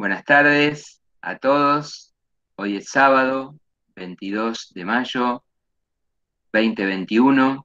Buenas tardes a todos. Hoy es sábado, 22 de mayo 2021,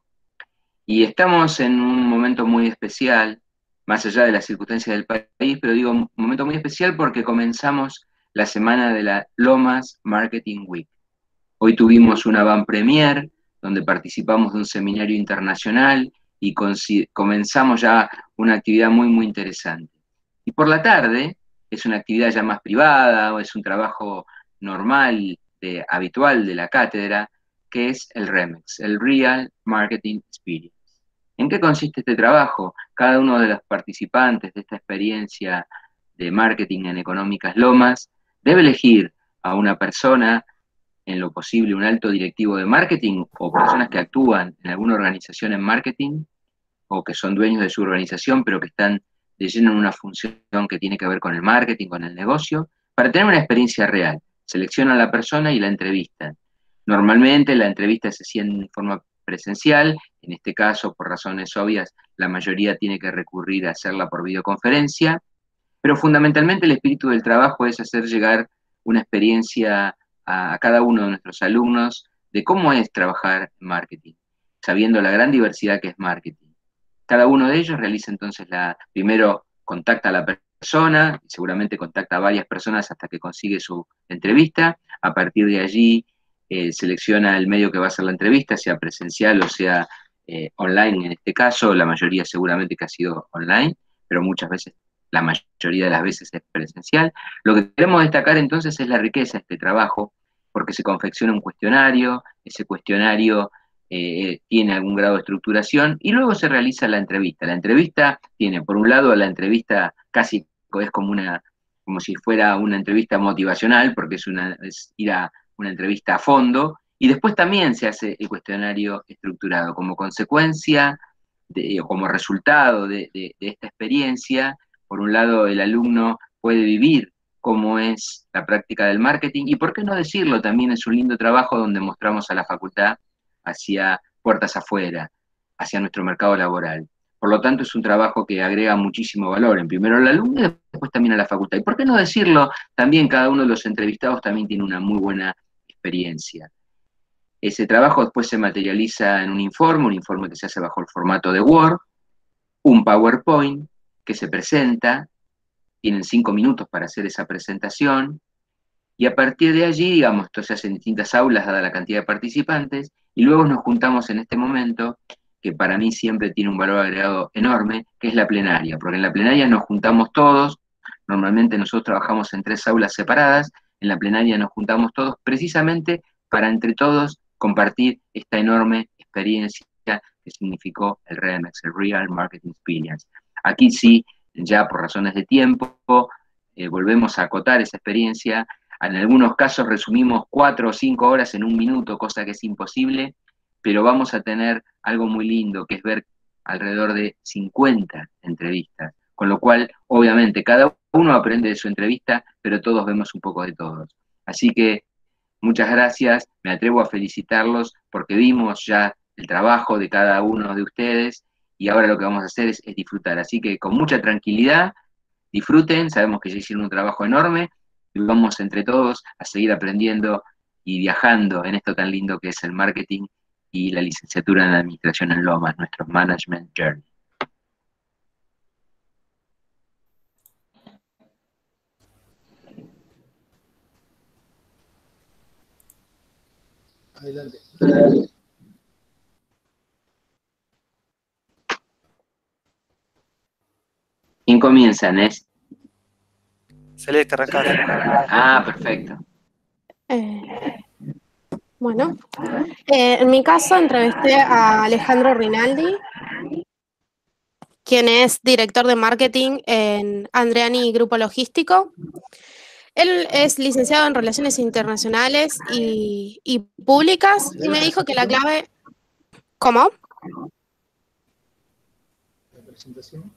y estamos en un momento muy especial, más allá de las circunstancias del país, pero digo un momento muy especial porque comenzamos la semana de la Lomas Marketing Week. Hoy tuvimos una van premier donde participamos de un seminario internacional y comenzamos ya una actividad muy, muy interesante. Y por la tarde es una actividad ya más privada o es un trabajo normal, habitual de la cátedra, que es el REMEX, el Real Marketing Experience. ¿En qué consiste este trabajo? Cada uno de los participantes de esta experiencia de marketing en Económicas Lomas debe elegir a una persona, en lo posible un alto directivo de marketing o personas que actúan en alguna organización en marketing o que son dueños de su organización pero que están de lleno en una función que tiene que ver con el marketing, con el negocio, para tener una experiencia real. Seleccionan a la persona y la entrevistan. Normalmente la entrevista se hacía en forma presencial, en este caso, por razones obvias, la mayoría tiene que recurrir a hacerla por videoconferencia, pero fundamentalmente el espíritu del trabajo es hacer llegar una experiencia a cada uno de nuestros alumnos de cómo es trabajar en marketing, sabiendo la gran diversidad que es marketing. Cada uno de ellos realiza entonces primero contacta a la persona, seguramente contacta a varias personas hasta que consigue su entrevista. A partir de allí selecciona el medio que va a hacer la entrevista, sea presencial o sea online en este caso. La mayoría seguramente que ha sido online, pero muchas veces, la mayoría de las veces es presencial. Lo que queremos destacar entonces es la riqueza de este trabajo, porque se confecciona un cuestionario, ese cuestionario tiene algún grado de estructuración y luego se realiza la entrevista. La entrevista tiene, por un lado, la entrevista casi es como si fuera una entrevista motivacional, porque es ir a una entrevista a fondo, y después también se hace el cuestionario estructurado. Como consecuencia o como resultado de esta experiencia, por un lado, el alumno puede vivir cómo es la práctica del marketing, y por qué no decirlo, también es un lindo trabajo donde mostramos a la facultad hacia puertas afuera, hacia nuestro mercado laboral. Por lo tanto, es un trabajo que agrega muchísimo valor, en primero al alumno y después también a la facultad. Y por qué no decirlo, también cada uno de los entrevistados también tiene una muy buena experiencia. Ese trabajo después se materializa en un informe que se hace bajo el formato de Word, un PowerPoint que se presenta, tienen 5 minutos para hacer esa presentación, y a partir de allí, digamos, esto se hace en distintas aulas, dada la cantidad de participantes, y luego nos juntamos en este momento, que para mí siempre tiene un valor agregado enorme, que es la plenaria, porque en la plenaria nos juntamos todos, normalmente nosotros trabajamos en 3 aulas separadas, en la plenaria nos juntamos todos precisamente para entre todos compartir esta enorme experiencia que significó el REMEX, el Real Marketing Experience. Aquí sí, ya por razones de tiempo, volvemos a acotar esa experiencia. En algunos casos resumimos 4 o 5 horas en un minuto, cosa que es imposible, pero vamos a tener algo muy lindo, que es ver alrededor de 50 entrevistas, con lo cual, obviamente, cada uno aprende de su entrevista, pero todos vemos un poco de todos. Así que muchas gracias, me atrevo a felicitarlos porque vimos ya el trabajo de cada uno de ustedes y ahora lo que vamos a hacer es disfrutar. Así que con mucha tranquilidad, disfruten, sabemos que ya hicieron un trabajo enorme y vamos entre todos a seguir aprendiendo y viajando en esto tan lindo que es el marketing y la licenciatura en administración en Lomas, nuestro Management Journey. Adelante. ¿Quién comienza, Nes? Celeste, arrancás. Ah, perfecto. Bueno, en mi caso entrevisté a Alejandro Rinaldi, quien es director de marketing en Andreani Grupo Logístico. Él es licenciado en Relaciones Internacionales y Públicas y me dijo que la clave... ¿Cómo? La presentación.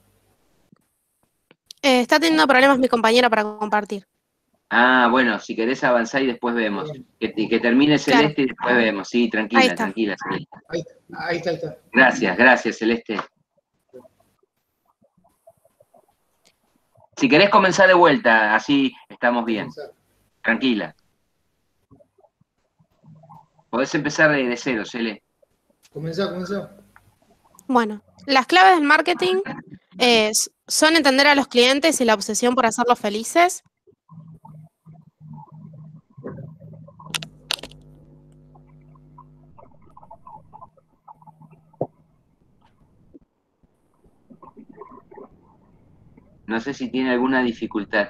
Está teniendo problemas mi compañera para compartir. Ah, bueno, si querés avanzar y después vemos. Que termine Celeste claro. Y después vemos. Sí, tranquila, tranquila, Celeste. Ahí está. Gracias, Celeste. Si querés comenzar de vuelta, así Estamos bien. Tranquila. Podés empezar de cero, Cele. Comenzó. Bueno, las claves del marketing son entender a los clientes y la obsesión por hacerlos felices. No sé si tiene alguna dificultad.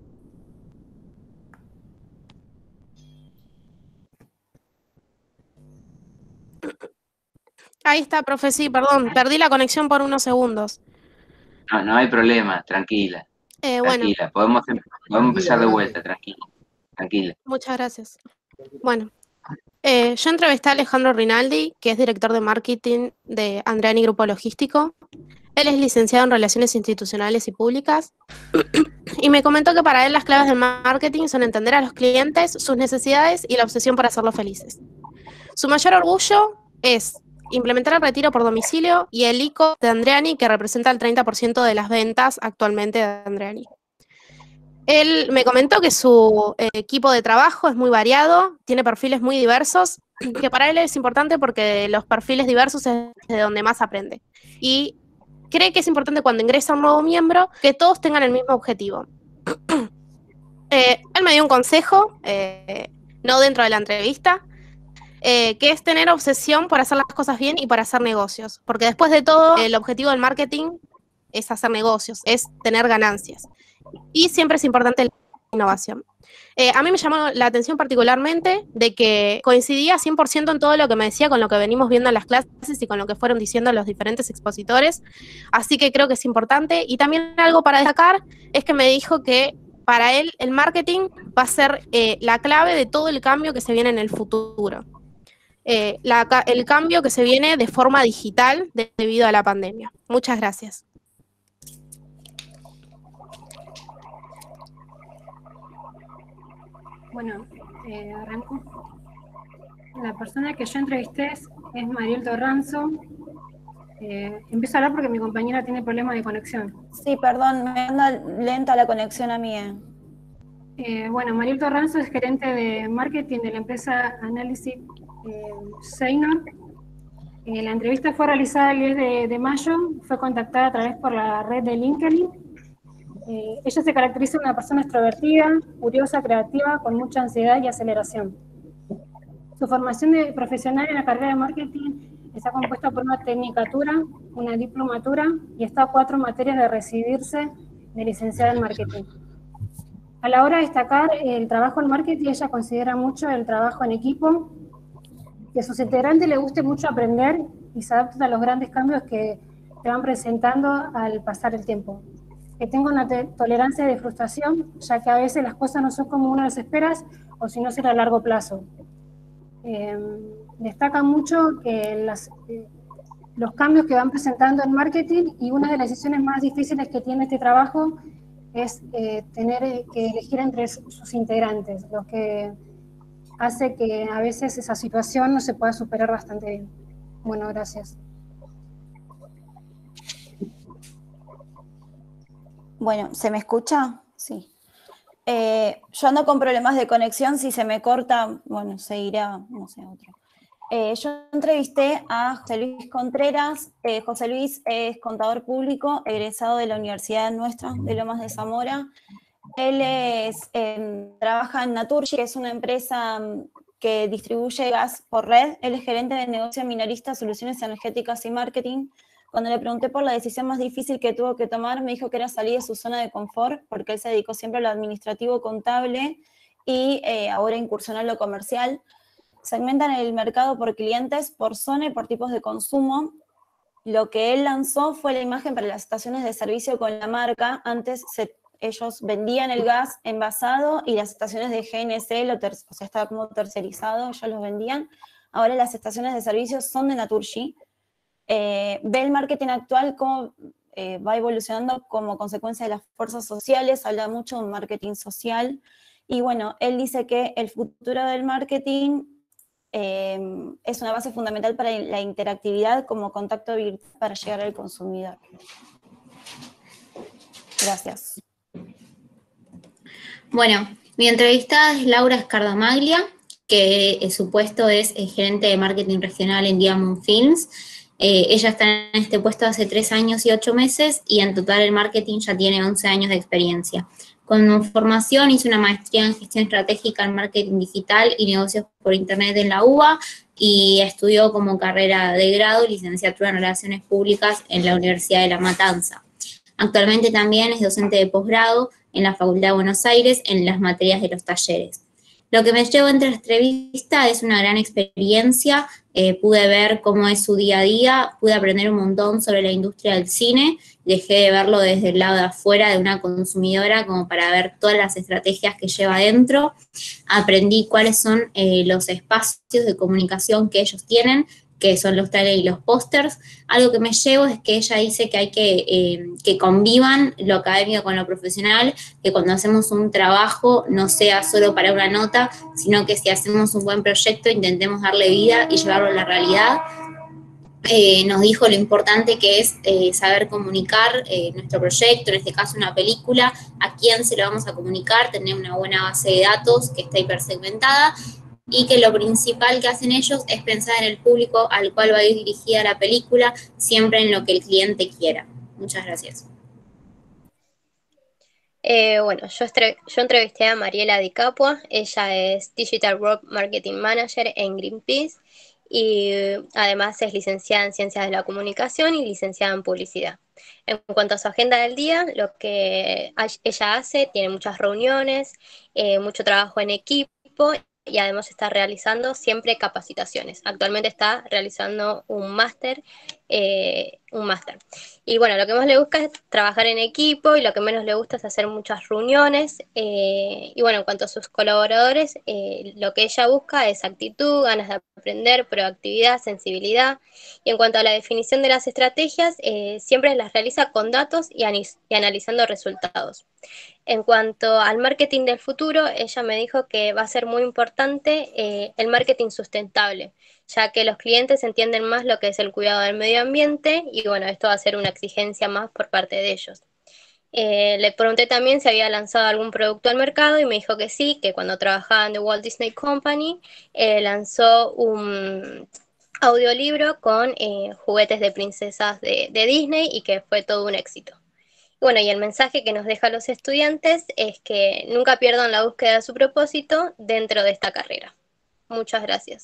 Ahí está, profe, sí, perdón, perdí la conexión por unos segundos. No, no hay problema, tranquila. Bueno, Tranquila, podemos empezar de vuelta, tranquila. muchas gracias. Bueno, yo entrevisté a Alejandro Rinaldi, que es director de marketing de Andreani Grupo Logístico. Él es licenciado en Relaciones Institucionales y Públicas y me comentó que para él las claves del marketing son entender a los clientes, sus necesidades y la obsesión por hacerlos felices. Su mayor orgullo es implementar el retiro por domicilio y el ICO de Andreani, que representa el 30% de las ventas actualmente de Andreani. Él me comentó que su equipo de trabajo es muy variado, tiene perfiles muy diversos, que para él es importante porque los perfiles diversos es de donde más aprende. Y cree que es importante cuando ingresa un nuevo miembro que todos tengan el mismo objetivo. Él me dio un consejo, no dentro de la entrevista, que es tener obsesión por hacer las cosas bien y para hacer negocios. Porque después de todo, el objetivo del marketing es hacer negocios, es tener ganancias. Y siempre es importante la innovación. A mí me llamó la atención particularmente de que coincidía 100% en todo lo que me decía con lo que venimos viendo en las clases y con lo que fueron diciendo los diferentes expositores. Así que creo que es importante. Y también algo para destacar es que me dijo que para él el marketing va a ser la clave de todo el cambio que se viene en el futuro. El cambio que se viene de forma digital debido a la pandemia. Muchas gracias. Bueno, arranco. La persona que yo entrevisté es Mariel Torranzo. Empiezo a hablar porque mi compañera tiene problemas de conexión. Sí, perdón, me anda lenta la conexión a mí. Bueno, Mariel Torranzo es gerente de marketing de la empresa Analysis Seynor. La entrevista fue realizada el 10 de mayo, fue contactada a través por la red de LinkedIn. Ella se caracteriza como una persona extrovertida, curiosa, creativa, con mucha ansiedad y aceleración. Su formación profesional en la carrera de marketing está compuesta por una tecnicatura, una diplomatura y está a 4 materias de recibirse de licenciada en marketing. A la hora de destacar el trabajo en marketing, ella considera mucho el trabajo en equipo, que a sus integrantes les guste mucho aprender y se adapten a los grandes cambios que se van presentando al pasar el tiempo. Que tenga una tolerancia de frustración, ya que a veces las cosas no son como uno las esperas o si no será a largo plazo. Destaca mucho que los cambios que van presentando en marketing, y una de las decisiones más difíciles que tiene este trabajo es tener que elegir entre sus integrantes, lo que hace que a veces esa situación no se pueda superar bastante bien. Bueno, gracias. Bueno, ¿se me escucha? Sí. Yo ando con problemas de conexión, si se me corta, bueno, seguirá, no sé, otro. Yo entrevisté a José Luis Contreras. José Luis es contador público, egresado de la Universidad nuestra, de Lomas de Zamora. Él trabaja en Naturgy, que es una empresa que distribuye gas por red. Él es gerente de negocio minorista, soluciones energéticas y marketing. Cuando le pregunté por la decisión más difícil que tuvo que tomar, me dijo que era salir de su zona de confort, porque él se dedicó siempre a lo administrativo contable y ahora incursionó en lo comercial. Segmentan el mercado por clientes, por zona y por tipos de consumo. Lo que él lanzó fue la imagen para las estaciones de servicio con la marca. Antes ellos vendían el gas envasado y las estaciones de GNC, o sea, estaba como tercerizado, ellos los vendían. Ahora las estaciones de servicio son de Naturgy. Ve el marketing actual cómo va evolucionando como consecuencia de las fuerzas sociales, habla mucho de un marketing social, y bueno, él dice que el futuro del marketing es una base fundamental para la interactividad como contacto virtual para llegar al consumidor. Gracias. Bueno, mi entrevistada es Laura Scardamaglia, que su puesto es gerente de marketing regional en Diamond Films. Ella está en este puesto hace 3 años y 8 meses y en total el marketing ya tiene 11 años de experiencia. Con formación hizo una maestría en gestión estratégica en marketing digital y negocios por internet en la UBA y estudió como carrera de grado licenciatura en relaciones públicas en la Universidad de La Matanza. Actualmente también es docente de posgrado en la Facultad de Buenos Aires en las materias de los talleres. Lo que me llevo entre la entrevista es una gran experiencia, pude ver cómo es su día a día, pude aprender un montón sobre la industria del cine, dejé de verlo desde el lado de afuera de una consumidora como para ver todas las estrategias que lleva adentro, aprendí cuáles son los espacios de comunicación que ellos tienen, que son los trailers y los pósters. Algo que me llevo es que ella dice que hay que convivan lo académico con lo profesional, que cuando hacemos un trabajo no sea solo para una nota, sino que si hacemos un buen proyecto intentemos darle vida y llevarlo a la realidad. Nos dijo lo importante que es saber comunicar nuestro proyecto, en este caso una película, a quién se lo vamos a comunicar, tener una buena base de datos que está hipersegmentada, y que lo principal que hacen ellos es pensar en el público al cual va a ir dirigida la película, siempre en lo que el cliente quiera. Muchas gracias. Bueno, yo entrevisté a Mariela Di Capua, ella es Digital Work Marketing Manager en Greenpeace y además es licenciada en Ciencias de la Comunicación y licenciada en Publicidad. En cuanto a su agenda del día, lo que ella hace, tiene muchas reuniones, mucho trabajo en equipo y además está realizando siempre capacitaciones. Actualmente está realizando un máster. Y bueno, lo que más le gusta es trabajar en equipo y lo que menos le gusta es hacer muchas reuniones. Y bueno, en cuanto a sus colaboradores, lo que ella busca es actitud, ganas de aprender, proactividad, sensibilidad. Y en cuanto a la definición de las estrategias, siempre las realiza con datos y analizando resultados. En cuanto al marketing del futuro, ella me dijo que va a ser muy importante el marketing sustentable, ya que los clientes entienden más lo que es el cuidado del medio ambiente y bueno, esto va a ser una exigencia más por parte de ellos. Le pregunté también si había lanzado algún producto al mercado y me dijo que sí, que cuando trabajaba en The Walt Disney Company lanzó un audiolibro con juguetes de princesas de Disney y que fue todo un éxito. Bueno, y el mensaje que nos deja a los estudiantes es que nunca pierdan la búsqueda de su propósito dentro de esta carrera. Muchas gracias.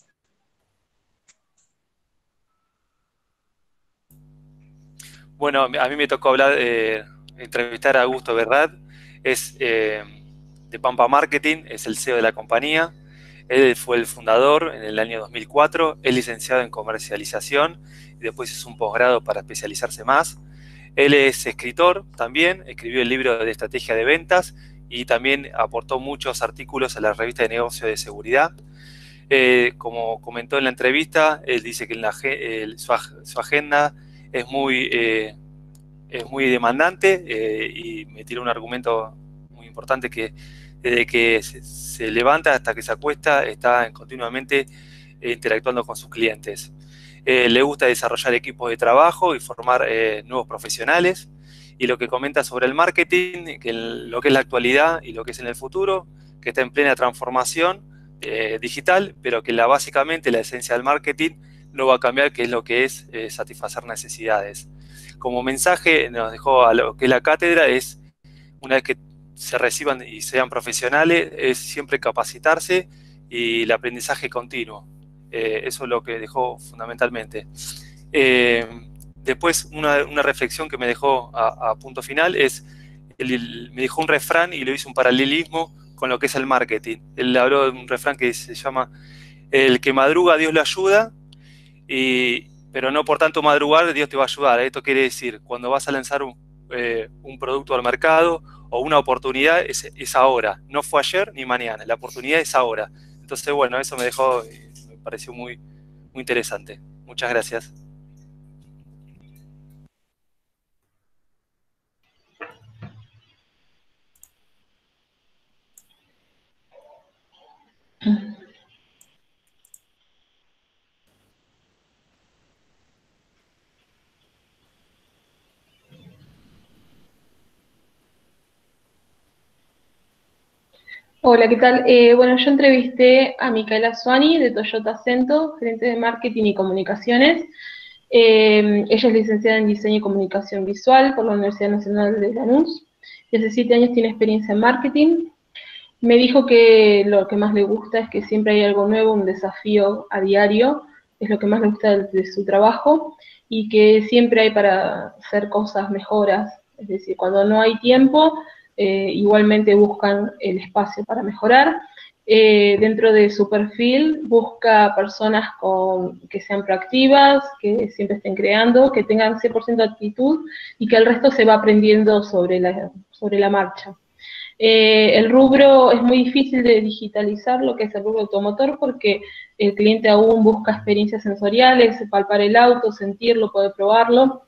Bueno, a mí me tocó entrevistar a Augusto Berrat, es de Pampa Marketing, es el CEO de la compañía. Él fue el fundador en el año 2004, es licenciado en comercialización y después hizo un posgrado para especializarse más. Él es escritor también, escribió el libro de estrategia de ventas y también aportó muchos artículos a la revista de negocio de seguridad. Como comentó en la entrevista, él dice que su agenda es muy demandante y me tiró un argumento muy importante que desde que se levanta hasta que se acuesta está continuamente interactuando con sus clientes. Le gusta desarrollar equipos de trabajo y formar nuevos profesionales. Y lo que comenta sobre el marketing, que lo que es la actualidad y lo que es en el futuro, que está en plena transformación digital, pero que básicamente la esencia del marketing no va a cambiar, que es lo que es satisfacer necesidades. Como mensaje nos dejó a lo que es la cátedra, es una vez que se reciban y sean profesionales, es siempre capacitarse y el aprendizaje continuo. Eso es lo que dejó fundamentalmente. Después, una reflexión que me dejó a punto final es, me dijo un refrán y lo hizo un paralelismo con lo que es el marketing. Él habló de un refrán que se llama: el que madruga, Dios lo ayuda, pero no por tanto madrugar, Dios te va a ayudar. Esto quiere decir, cuando vas a lanzar un producto al mercado o una oportunidad, es ahora. No fue ayer ni mañana, la oportunidad es ahora. Entonces, bueno, eso me pareció muy, muy interesante. Muchas gracias. Hola, ¿qué tal? Bueno, yo entrevisté a Micaela Suani de Toyota Cento, gerente de marketing y comunicaciones. Ella es licenciada en diseño y comunicación visual por la Universidad Nacional de Lanús y hace 7 años tiene experiencia en marketing. Me dijo que lo que más le gusta es que siempre hay algo nuevo, un desafío a diario, es lo que más le gusta de su trabajo, y que siempre hay para hacer cosas mejoras, es decir, cuando no hay tiempo, igualmente buscan el espacio para mejorar. Dentro de su perfil busca personas que sean proactivas, que siempre estén creando, que tengan 100% actitud y que el resto se va aprendiendo sobre la marcha. El rubro es muy difícil de digitalizar, lo que es el rubro automotor, porque el cliente aún busca experiencias sensoriales, palpar el auto, sentirlo, poder probarlo.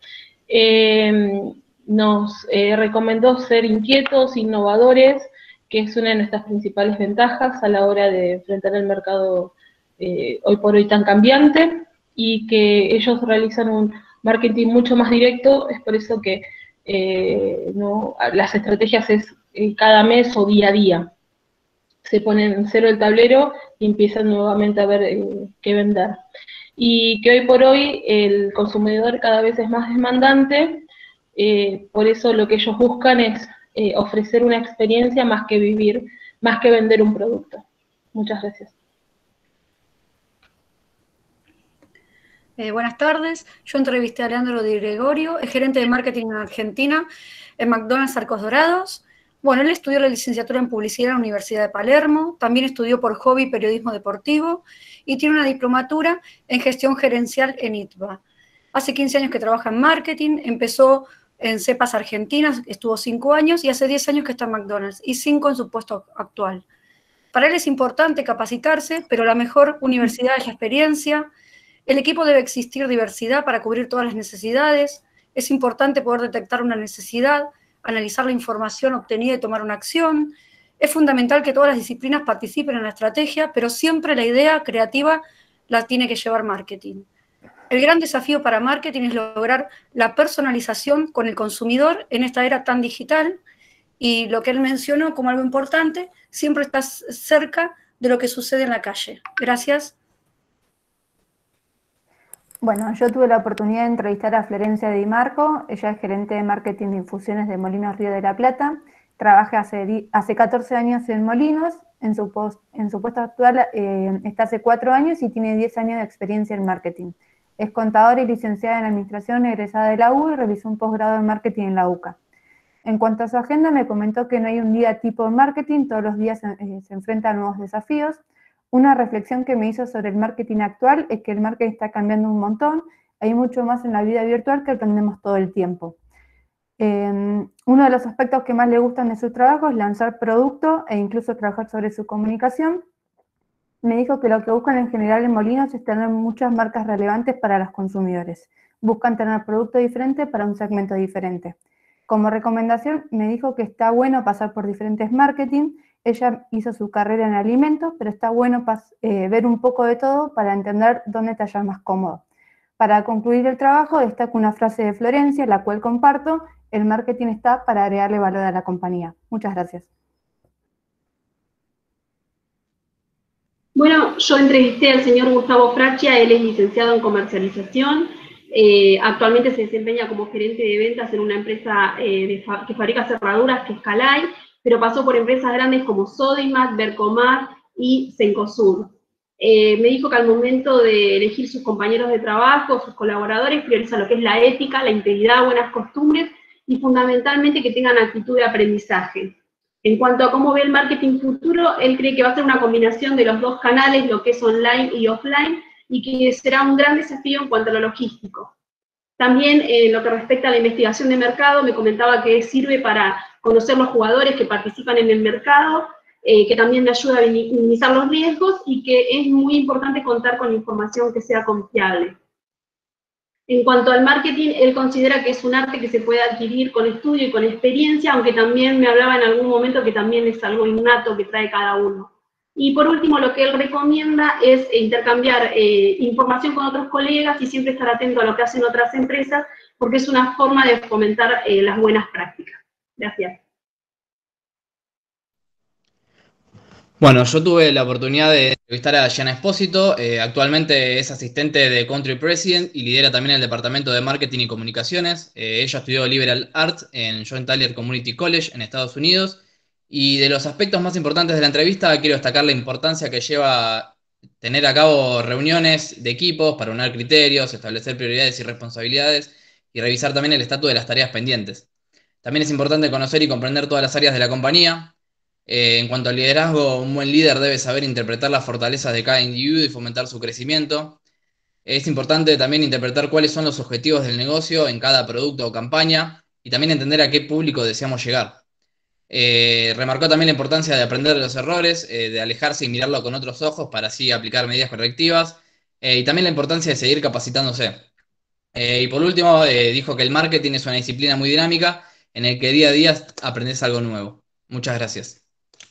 Nos recomendó ser inquietos, innovadores, que es una de nuestras principales ventajas a la hora de enfrentar el mercado hoy por hoy tan cambiante, y que ellos realizan un marketing mucho más directo. Es por eso que las estrategias es cada mes o día a día. Se ponen en cero el tablero y empiezan nuevamente a ver qué vender. Y que hoy por hoy el consumidor cada vez es más demandante, por eso lo que ellos buscan es ofrecer una experiencia más que vender un producto. Muchas gracias. Buenas tardes, yo entrevisté a Leandro Di Gregorio, es gerente de marketing en Argentina, en McDonald's Arcos Dorados. Bueno, él estudió la licenciatura en publicidad en la Universidad de Palermo, también estudió por hobby periodismo deportivo y tiene una diplomatura en gestión gerencial en ITBA. Hace 15 años que trabaja en marketing, empezó en Cepas Argentinas, estuvo 5 años y hace 10 años que está en McDonald's y 5 en su puesto actual. Para él es importante capacitarse, pero la mejor universidad es la experiencia. El equipo debe existir diversidad para cubrir todas las necesidades. Es importante poder detectar una necesidad, analizar la información obtenida y tomar una acción. Es fundamental que todas las disciplinas participen en la estrategia, pero siempre la idea creativa la tiene que llevar marketing. El gran desafío para marketing es lograr la personalización con el consumidor en esta era tan digital, y lo que él mencionó como algo importante, siempre estás cerca de lo que sucede en la calle. Gracias. Bueno, yo tuve la oportunidad de entrevistar a Florencia Di Marco. Ella es gerente de marketing de infusiones de Molinos Río de la Plata. Trabaja hace 14 años en Molinos. En su puesto actual está hace 4 años y tiene 10 años de experiencia en marketing. Es contadora y licenciada en administración, egresada de la U, y realizó un posgrado en marketing en la UCA. En cuanto a su agenda, me comentó que no hay un día tipo de marketing, todos los días se enfrentan a nuevos desafíos. Una reflexión que me hizo sobre el marketing actual es que el marketing está cambiando un montón, hay mucho más en la vida virtual que aprendemos todo el tiempo. Uno de los aspectos que más le gustan de su trabajo es lanzar producto e incluso trabajar sobre su comunicación. Me dijo que lo que buscan en general en Molinos es tener muchas marcas relevantes para los consumidores. Buscan tener producto diferente para un segmento diferente. Como recomendación, me dijo que está bueno pasar por diferentes marketing. Ella hizo su carrera en alimentos, pero está bueno ver un poco de todo para entender dónde te hallas más cómodo. Para concluir el trabajo, destaco una frase de Florencia, la cual comparto: el marketing está para agregarle valor a la compañía. Muchas gracias. Bueno, yo entrevisté al señor Gustavo Fraccia, él es licenciado en comercialización, actualmente se desempeña como gerente de ventas en una empresa que fabrica cerraduras, que es Calay, pero pasó por empresas grandes como Sodimac, Vercomar y Cencosud. Me dijo que al momento de elegir sus compañeros de trabajo, sus colaboradores, prioriza lo que es la ética, la integridad, buenas costumbres y fundamentalmente que tengan actitud de aprendizaje. En cuanto a cómo ve el marketing futuro, él cree que va a ser una combinación de los dos canales, lo que es online y offline, y que será un gran desafío en cuanto a lo logístico. También lo que respecta a la investigación de mercado, me comentaba que sirve para conocer los jugadores que participan en el mercado, que también le ayuda a minimizar los riesgos y que es muy importante contar con información que sea confiable. En cuanto al marketing, él considera que es un arte que se puede adquirir con estudio y con experiencia, aunque también me hablaba en algún momento que también es algo innato que trae cada uno. Y por último, lo que él recomienda es intercambiar información con otros colegas y siempre estar atento a lo que hacen otras empresas, porque es una forma de fomentar las buenas prácticas. Gracias. Bueno, yo tuve la oportunidad de entrevistar a Gianna Espósito, actualmente es asistente de Country President y lidera también el departamento de Marketing y Comunicaciones. Ella estudió Liberal Arts en John Tyler Community College en Estados Unidos, y de los aspectos más importantes de la entrevista quiero destacar la importancia que lleva tener a cabo reuniones de equipos para unar criterios, establecer prioridades y responsabilidades y revisar también el estatus de las tareas pendientes. También es importante conocer y comprender todas las áreas de la compañía. En cuanto al liderazgo, un buen líder debe saber interpretar las fortalezas de cada individuo y fomentar su crecimiento. Es importante también interpretar cuáles son los objetivos del negocio en cada producto o campaña y también entender a qué público deseamos llegar. Remarcó también la importancia de aprender de los errores, de alejarse y mirarlo con otros ojos para así aplicar medidas correctivas, y también la importancia de seguir capacitándose. Y por último, dijo que el marketing es una disciplina muy dinámica en el que día a día aprendes algo nuevo. Muchas gracias.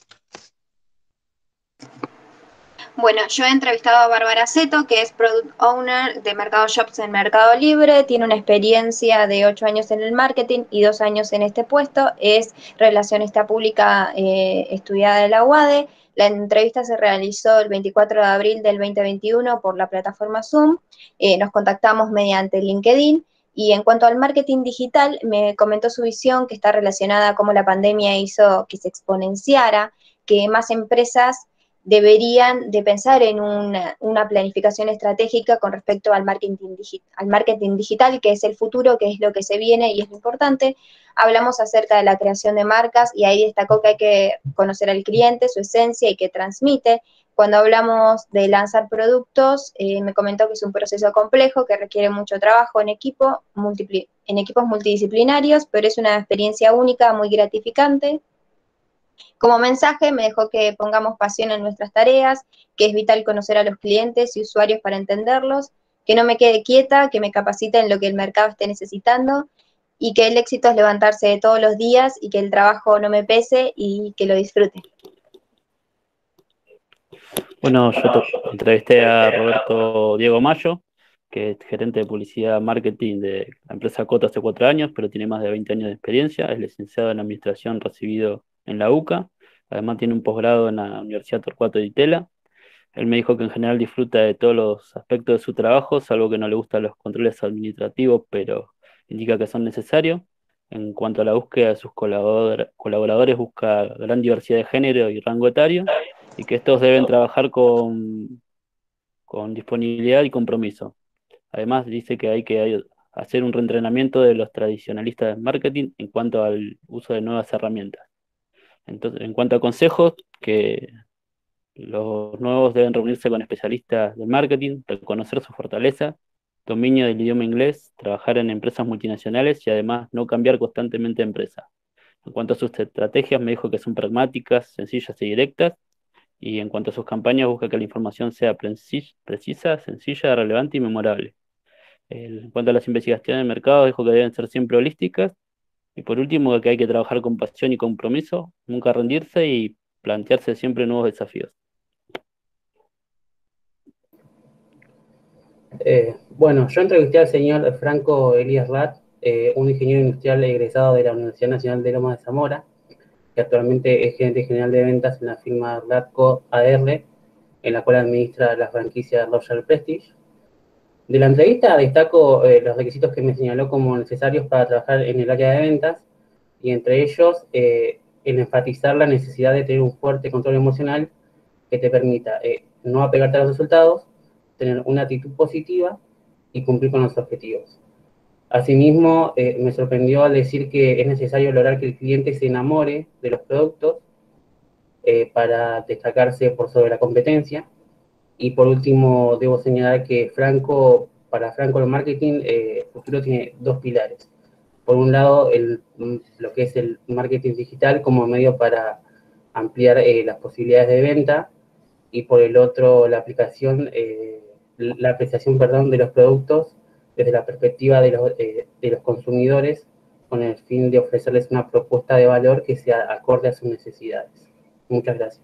Bueno, yo he entrevistado a Bárbara Seto, que es Product Owner de Mercado Shops en Mercado Libre, tiene una experiencia de 8 años en el marketing y 2 años en este puesto, es relacionista pública estudiada de la UADE. La entrevista se realizó el 24 de abril del 2021 por la plataforma Zoom, nos contactamos mediante LinkedIn. Y en cuanto al marketing digital, me comentó su visión que está relacionada a cómo la pandemia hizo que se exponenciara, que más empresas deberían de pensar en una planificación estratégica con respecto al marketing digital, que es el futuro, que es lo que se viene y es lo importante. Hablamos acerca de la creación de marcas y ahí destacó que hay que conocer al cliente, su esencia y qué transmite. Cuando hablamos de lanzar productos, me comentó que es un proceso complejo, que requiere mucho trabajo en equipos multidisciplinarios, pero es una experiencia única, muy gratificante. Como mensaje me dejó que pongamos pasión en nuestras tareas, que es vital conocer a los clientes y usuarios para entenderlos, que no me quede quieta, que me capacite en lo que el mercado esté necesitando y que el éxito es levantarse de todos los días y que el trabajo no me pese y que lo disfrute. Bueno, yo entrevisté a Roberto Diego Mayo, que es gerente de publicidad marketing de la empresa Cota hace 4 años, pero tiene más de 20 años de experiencia, es licenciado en administración recibido en la UCA, además tiene un posgrado en la Universidad Torcuato Di Itela. Él me dijo que en general disfruta de todos los aspectos de su trabajo, salvo que no le gustan los controles administrativos, pero indica que son necesarios. En cuanto a la búsqueda de sus colaboradores, busca gran diversidad de género y rango etario, y que estos deben trabajar con disponibilidad y compromiso. Además dice que hay que hacer un reentrenamiento de los tradicionalistas de marketing en cuanto al uso de nuevas herramientas. Entonces, en cuanto a consejos, que los nuevos deben reunirse con especialistas de marketing, reconocer su fortaleza, dominio del idioma inglés, trabajar en empresas multinacionales y además no cambiar constantemente de empresa. En cuanto a sus estrategias, me dijo que son pragmáticas, sencillas y directas, y en cuanto a sus campañas, busca que la información sea precisa, sencilla, relevante y memorable. En cuanto a las investigaciones de mercado, dijo que deben ser siempre holísticas. Y por último, que hay que trabajar con pasión y compromiso, nunca rendirse y plantearse siempre nuevos desafíos. Bueno, yo entrevisté al señor Franco Elías Rat, un ingeniero industrial egresado de la Universidad Nacional de Lomas de Zamora, que actualmente es gerente general de ventas en la firma Ratco AR, en la cual administra la franquicia Royal Prestige. De la entrevista destaco los requisitos que me señaló como necesarios para trabajar en el área de ventas, y entre ellos el enfatizar la necesidad de tener un fuerte control emocional que te permita no apegarte a los resultados, tener una actitud positiva y cumplir con los objetivos. Asimismo, me sorprendió al decir que es necesario lograr que el cliente se enamore de los productos para destacarse por sobre la competencia. Y por último, debo señalar que para Franco el marketing futuro tiene 2 pilares. Por un lado, lo que es el marketing digital como medio para ampliar las posibilidades de venta, y por el otro, la apreciación de los productos desde la perspectiva de los consumidores, con el fin de ofrecerles una propuesta de valor que sea acorde a sus necesidades. Muchas gracias.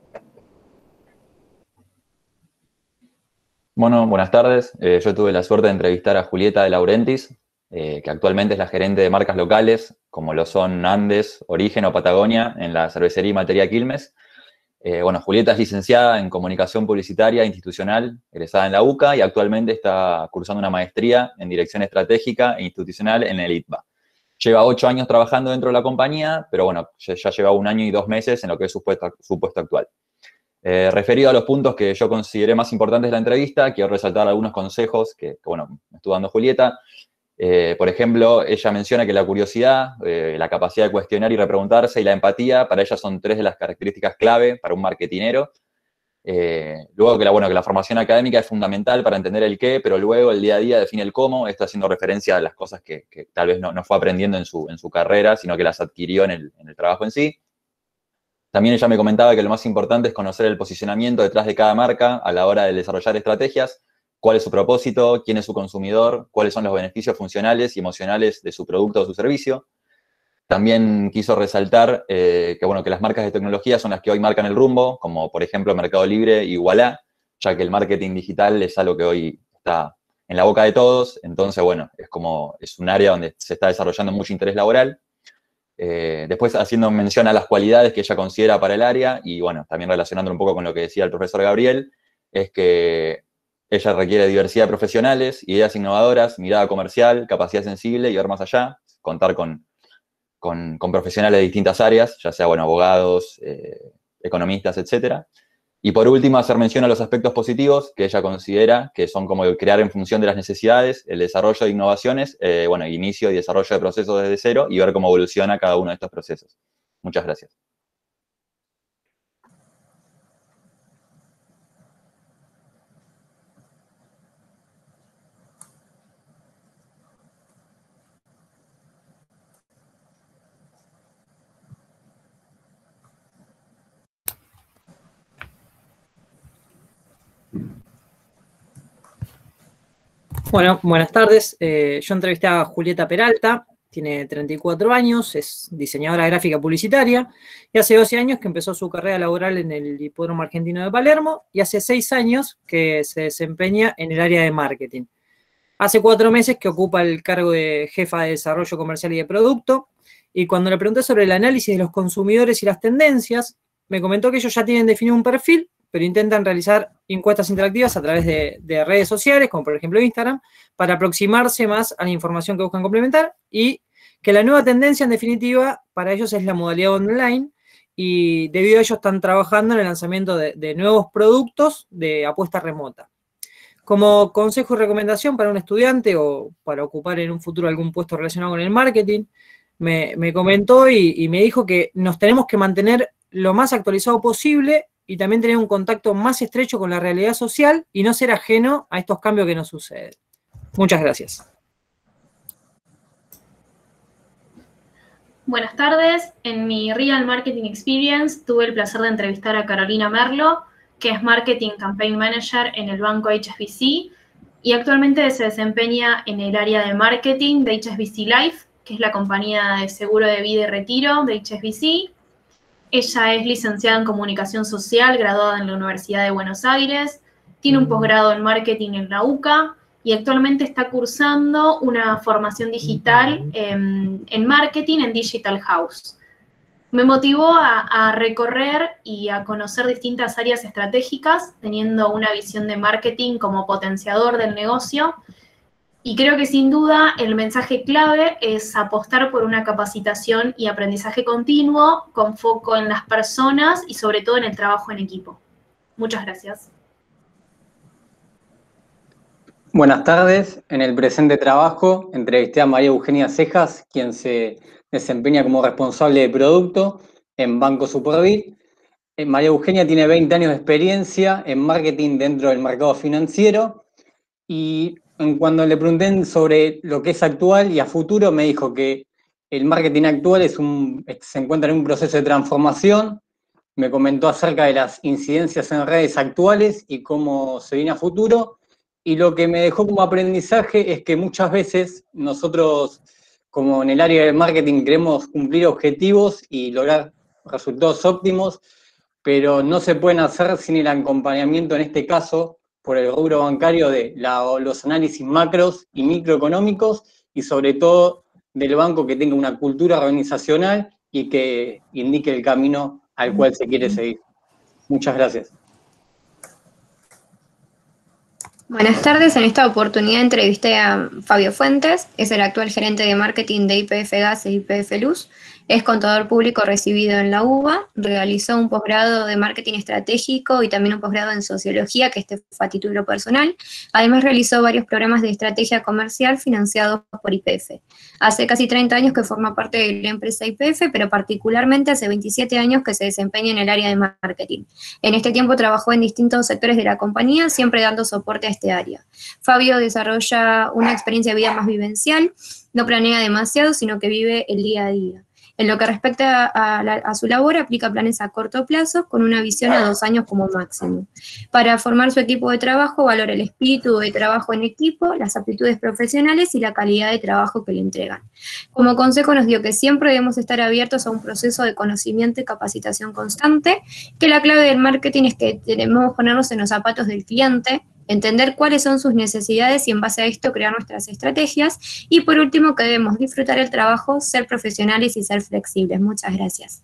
Bueno, buenas tardes. Yo tuve la suerte de entrevistar a Julieta de Laurentiis, que actualmente es la gerente de marcas locales, como lo son Andes, Origen o Patagonia, en la cervecería y matería Quilmes. Bueno, Julieta es licenciada en Comunicación Publicitaria Institucional, egresada en la UCA, y actualmente está cursando una maestría en Dirección Estratégica e Institucional en el ITBA. Lleva 8 años trabajando dentro de la compañía, pero bueno, ya lleva 1 año y 2 meses en lo que es su puesto actual. Referido a los puntos que yo consideré más importantes de la entrevista, quiero resaltar algunos consejos que bueno, me estuvo dando Julieta. Por ejemplo, ella menciona que la curiosidad, la capacidad de cuestionar y repreguntarse y la empatía, para ella son 3 de las características clave para un marketinero. Luego que la formación académica es fundamental para entender el qué, pero luego el día a día define el cómo. Esto haciendo referencia a las cosas que tal vez no fue aprendiendo en su carrera, sino que las adquirió en el trabajo en sí. También ella me comentaba que lo más importante es conocer el posicionamiento detrás de cada marca a la hora de desarrollar estrategias, cuál es su propósito, quién es su consumidor, cuáles son los beneficios funcionales y emocionales de su producto o su servicio. También quiso resaltar que las marcas de tecnología son las que hoy marcan el rumbo, como por ejemplo Mercado Libre y Ualá, ya que el marketing digital es algo que hoy está en la boca de todos. Entonces, bueno, es un área donde se está desarrollando mucho interés laboral. Después haciendo mención a las cualidades que ella considera para el área, y bueno, también relacionándolo un poco con lo que decía el profesor Gabriel, es que ella requiere diversidad de profesionales, ideas innovadoras, mirada comercial, capacidad sensible y ver más allá, contar con profesionales de distintas áreas, ya sea, abogados, economistas, etc. Y por último, hacer mención a los aspectos positivos que ella considera que son como el crear en función de las necesidades, el desarrollo de innovaciones, inicio y desarrollo de procesos desde cero y ver cómo evoluciona cada uno de estos procesos. Muchas gracias. Bueno, buenas tardes. Yo entrevisté a Julieta Peralta, tiene 34 años, es diseñadora gráfica publicitaria y hace 12 años que empezó su carrera laboral en el Hipódromo Argentino de Palermo y hace 6 años que se desempeña en el área de marketing. Hace 4 meses que ocupa el cargo de jefa de desarrollo comercial y de producto, y cuando le pregunté sobre el análisis de los consumidores y las tendencias, me comentó que ellos ya tienen definido un perfil, pero intentan realizar encuestas interactivas a través de redes sociales, como por ejemplo Instagram, para aproximarse más a la información que buscan complementar, y que la nueva tendencia, en definitiva, para ellos es la modalidad online, y debido a ello están trabajando en el lanzamiento de nuevos productos de apuesta remota. Como consejo y recomendación para un estudiante o para ocupar en un futuro algún puesto relacionado con el marketing, me comentó y me dijo que nos tenemos que mantener lo más actualizado posible y también tener un contacto más estrecho con la realidad social y no ser ajeno a estos cambios que nos suceden. Muchas gracias. Buenas tardes. En mi Real Marketing Experience tuve el placer de entrevistar a Carolina Merlo, que es Marketing Campaign Manager en el banco HSBC y actualmente se desempeña en el área de marketing de HSBC Life, que es la compañía de seguro de vida y retiro de HSBC. Ella es licenciada en Comunicación Social, graduada en la Universidad de Buenos Aires, tiene un posgrado en Marketing en la UCA y actualmente está cursando una formación digital en Marketing en Digital House. Me motivó a recorrer y a conocer distintas áreas estratégicas, teniendo una visión de marketing como potenciador del negocio. Y creo que sin duda el mensaje clave es apostar por una capacitación y aprendizaje continuo con foco en las personas y sobre todo en el trabajo en equipo. Muchas gracias. Buenas tardes. En el presente trabajo entrevisté a María Eugenia Cejas, quien se desempeña como responsable de producto en Banco Superbit. María Eugenia tiene 20 años de experiencia en marketing dentro del mercado financiero y cuando le pregunté sobre lo que es actual y a futuro, me dijo que el marketing actual se encuentra en un proceso de transformación. Me comentó acerca de las incidencias en redes actuales y cómo se viene a futuro. Y lo que me dejó como aprendizaje es que muchas veces nosotros, como en el área de marketing, queremos cumplir objetivos y lograr resultados óptimos, pero no se pueden hacer sin el acompañamiento, en este caso, por el rubro bancario de los análisis macros y microeconómicos y sobre todo del banco que tenga una cultura organizacional y que indique el camino al cual se quiere seguir. Muchas gracias. Buenas tardes, en esta oportunidad entrevisté a Fabio Fuentes, es el actual gerente de marketing de YPF Gas e YPF Luz, es contador público recibido en la UBA, realizó un posgrado de marketing estratégico y también un posgrado en sociología, que este fue a título personal, además realizó varios programas de estrategia comercial financiados por YPF. Hace casi 30 años que forma parte de la empresa YPF, pero particularmente hace 27 años que se desempeña en el área de marketing. En este tiempo trabajó en distintos sectores de la compañía, siempre dando soporte a este área. Fabio desarrolla una experiencia de vida más vivencial, no planea demasiado, sino que vive el día a día. En lo que respecta a su labor, aplica planes a corto plazo con una visión a 2 años como máximo. Para formar su equipo de trabajo, valora el espíritu de trabajo en equipo, las aptitudes profesionales y la calidad de trabajo que le entregan. Como consejo nos dio que siempre debemos estar abiertos a un proceso de conocimiento y capacitación constante, que la clave del marketing es que debemos ponernos en los zapatos del cliente, entender cuáles son sus necesidades y en base a esto crear nuestras estrategias. Y por último, que debemos disfrutar el trabajo, ser profesionales y ser flexibles. Muchas gracias.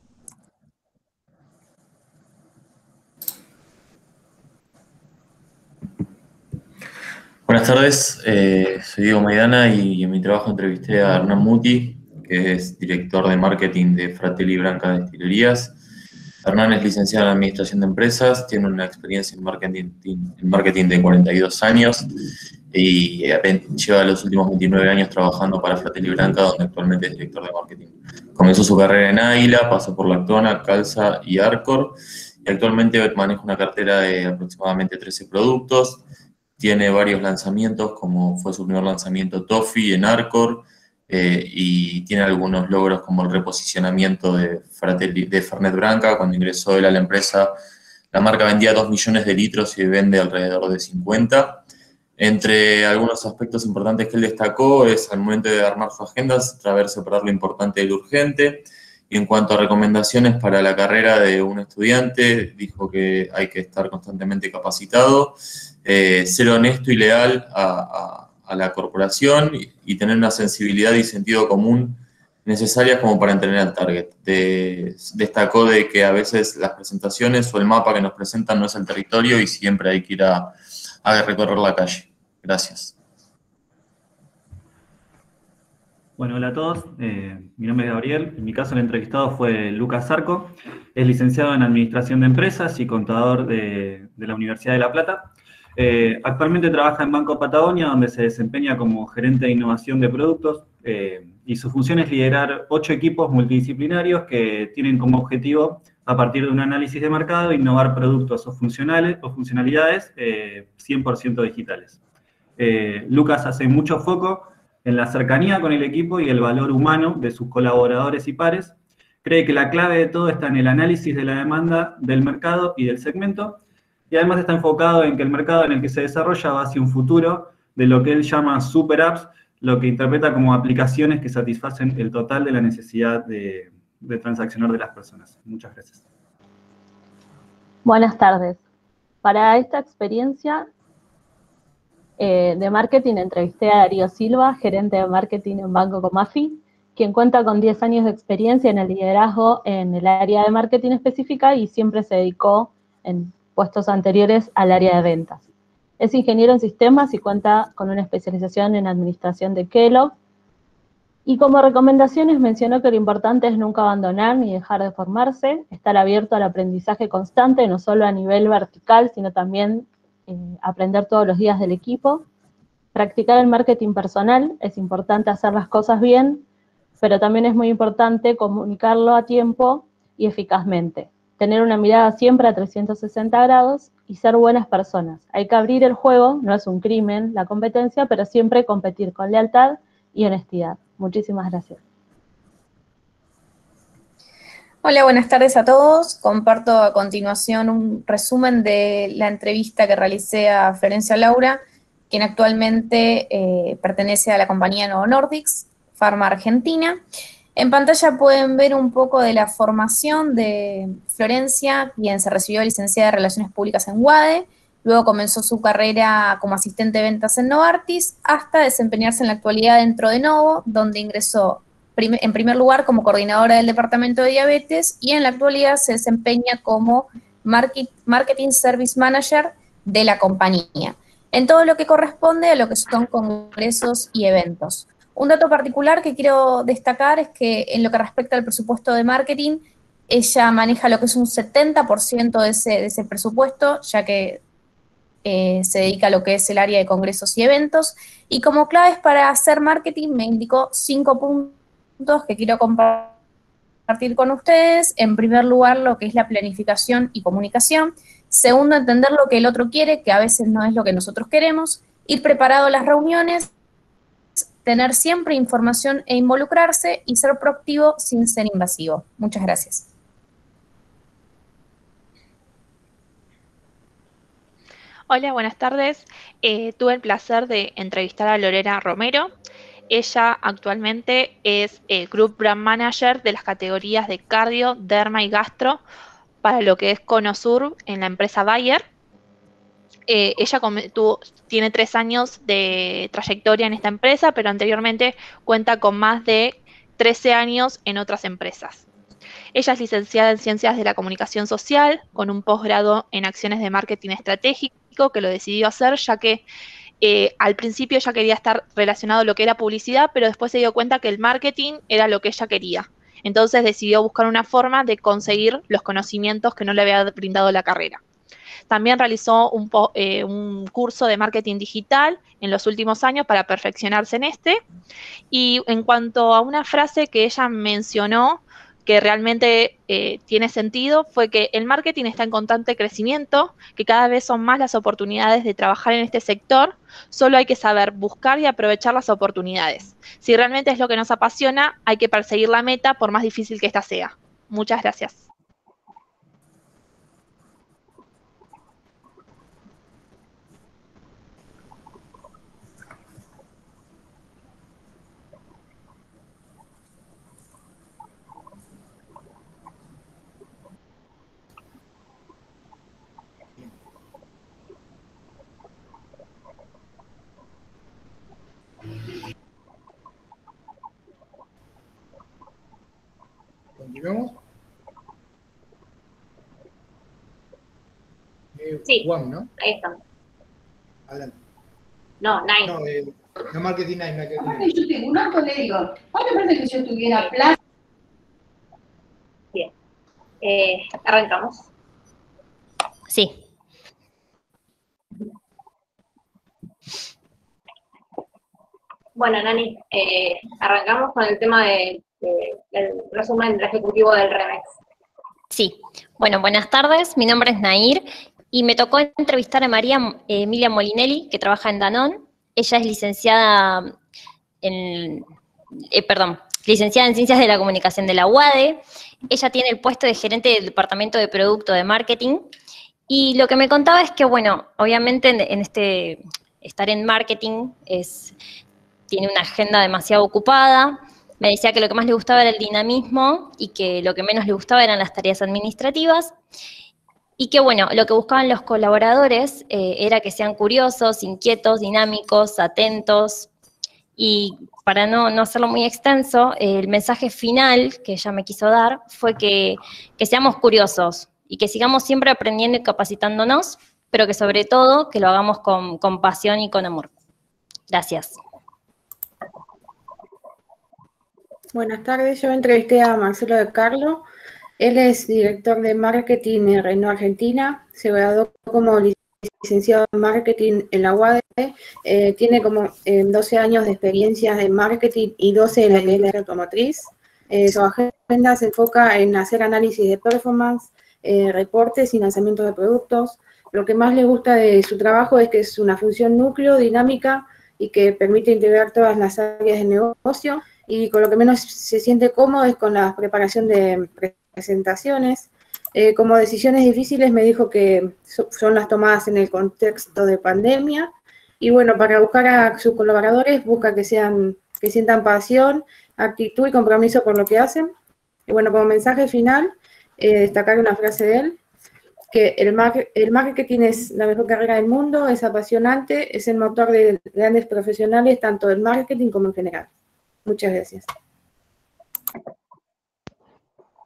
Buenas tardes, soy Diego Maidana y en mi trabajo entrevisté a Hernán Muti, que es director de marketing de Fratelli Branca Destilerías. Hernán es licenciado en Administración de Empresas, tiene una experiencia en marketing de 42 años y lleva los últimos 29 años trabajando para Fratelli Branca, donde actualmente es director de marketing. Comenzó su carrera en Águila, pasó por Lactona, Calza y Arcor, y actualmente maneja una cartera de aproximadamente 13 productos. Tiene varios lanzamientos, como fue su primer lanzamiento Toffee en Arcor, y tiene algunos logros como el reposicionamiento de Fernet Branca. Cuando ingresó él a la empresa, la marca vendía 2 millones de litros y vende alrededor de 50. Entre algunos aspectos importantes que él destacó es al momento de armar su agenda, saber separar lo importante de lo urgente. Y en cuanto a recomendaciones para la carrera de un estudiante, dijo que hay que estar constantemente capacitado, ser honesto y leal a la corporación y tener una sensibilidad y sentido común necesarias como para entrenar al target. Destacó de que a veces las presentaciones o el mapa que nos presentan no es el territorio y siempre hay que ir a recorrer la calle. Gracias. Bueno, hola a todos. Mi nombre es Gabriel. En mi caso el entrevistado fue Lucas Zarco. Es licenciado en Administración de Empresas y contador de la Universidad de La Plata. Actualmente trabaja en Banco Patagonia, donde se desempeña como gerente de innovación de productos, y su función es liderar 8 equipos multidisciplinarios que tienen como objetivo, a partir de un análisis de mercado, innovar productos o funcionalidades 100% digitales. Lucas hace mucho foco en la cercanía con el equipo y el valor humano de sus colaboradores y pares. Cree que la clave de todo está en el análisis de la demanda del mercado y del segmento, y además está enfocado en que el mercado en el que se desarrolla va hacia un futuro de lo que él llama super apps, lo que interpreta como aplicaciones que satisfacen el total de la necesidad de transaccionar de las personas. Muchas gracias. Buenas tardes. Para esta experiencia de marketing entrevisté a Darío Silva, gerente de marketing en Banco Comafi, quien cuenta con 10 años de experiencia en el liderazgo en el área de marketing específica y siempre se dedicó en puestos anteriores al área de ventas. Es ingeniero en sistemas y cuenta con una especialización en administración de Kellogg. Y como recomendaciones mencionó que lo importante es nunca abandonar ni dejar de formarse, estar abierto al aprendizaje constante, no solo a nivel vertical, sino también aprender todos los días del equipo. Practicar el marketing personal, es importante hacer las cosas bien, pero también es muy importante comunicarlo a tiempo y eficazmente. Tener una mirada siempre a 360 grados y ser buenas personas. Hay que abrir el juego, no es un crimen la competencia, pero siempre competir con lealtad y honestidad. Muchísimas gracias. Hola, buenas tardes a todos. Comparto a continuación un resumen de la entrevista que realicé a Florencia Laura, quien actualmente pertenece a la compañía Novo Nordisk, Pharma Argentina. En pantalla pueden ver un poco de la formación de Florencia, quien se recibió licenciada de Relaciones Públicas en UADE, luego comenzó su carrera como asistente de ventas en Novartis, hasta desempeñarse en la actualidad dentro de Novo, donde ingresó en primer lugar como coordinadora del Departamento de Diabetes, y en la actualidad se desempeña como Marketing Service Manager de la compañía, en todo lo que corresponde a lo que son congresos y eventos. Un dato particular que quiero destacar es que en lo que respecta al presupuesto de marketing, ella maneja lo que es un 70% de ese presupuesto, ya que se dedica a lo que es el área de congresos y eventos, y como claves para hacer marketing me indicó 5 puntos que quiero compartir con ustedes. En primer lugar, lo que es la planificación y comunicación. Segundo, entender lo que el otro quiere, que a veces no es lo que nosotros queremos. Ir preparado a las reuniones, tener siempre información e involucrarse, y ser proactivo sin ser invasivo. Muchas gracias. Hola, buenas tardes. Tuve el placer de entrevistar a Lorena Romero. Ella actualmente es Group Brand Manager de las categorías de cardio, derma y gastro para lo que es Cono Sur en la empresa Bayer. Ella tiene 3 años de trayectoria en esta empresa, pero anteriormente cuenta con más de 13 años en otras empresas. Ella es licenciada en Ciencias de la Comunicación Social, con un posgrado en Acciones de Marketing Estratégico, que lo decidió hacer, ya que al principio ella quería estar relacionado a lo que era publicidad, pero después se dio cuenta que el marketing era lo que ella quería. Entonces decidió buscar una forma de conseguir los conocimientos que no le había brindado la carrera. También realizó un curso de marketing digital en los últimos años para perfeccionarse en este. Y en cuanto a una frase que ella mencionó, que realmente tiene sentido, fue que el marketing está en constante crecimiento, que cada vez son más las oportunidades de trabajar en este sector, solo hay que saber buscar y aprovechar las oportunidades. Si realmente es lo que nos apasiona, hay que perseguir la meta por más difícil que ésta sea. Muchas gracias. ¿Continuamos? Sí, Juan, ¿no? ahí estamos. Adelante. No, Nine. No, Marketing Nine. Yo tengo un auto, le digo, ¿cuál me parece que yo tuviera plan? Bien. Arrancamos. Sí. Bueno, Nani, arrancamos con el tema del resumen ejecutivo del REMEX. Sí. Bueno, buenas tardes. Mi nombre es Nair y me tocó entrevistar a María Emilia Molinelli, que trabaja en Danone. Ella es licenciada licenciada en Ciencias de la Comunicación de la UADE. Ella tiene el puesto de gerente del Departamento de Producto de Marketing. Y lo que me contaba es que, bueno, obviamente en estar en marketing tiene una agenda demasiado ocupada. Me decía que lo que más le gustaba era el dinamismo y que lo que menos le gustaba eran las tareas administrativas. Y que, bueno, lo que buscaban los colaboradores era que sean curiosos, inquietos, dinámicos, atentos. Y para no hacerlo muy extenso, el mensaje final que ella me quiso dar fue que seamos curiosos y que sigamos siempre aprendiendo y capacitándonos, pero que sobre todo que lo hagamos con pasión y con amor. Gracias. Buenas tardes, yo entrevisté a Marcelo de Carlo. Él es director de marketing en Renault Argentina, se graduó como licenciado en marketing en la UADE, tiene como 12 años de experiencia en marketing y 12 en la industria automotriz. Su agenda se enfoca en hacer análisis de performance, reportes y lanzamientos de productos. Lo que más le gusta de su trabajo es que es una función núcleo, dinámica y que permite integrar todas las áreas de negocio, y con lo que menos se siente cómodo es con la preparación de presentaciones. Como decisiones difíciles me dijo que son las tomadas en el contexto de pandemia, y bueno, para buscar a sus colaboradores busca que sientan pasión, actitud y compromiso por lo que hacen. Y bueno, como mensaje final, destacar una frase de él, que el marketing es la mejor carrera del mundo, es apasionante, es el motor de grandes profesionales, tanto del marketing como en general. Muchas gracias.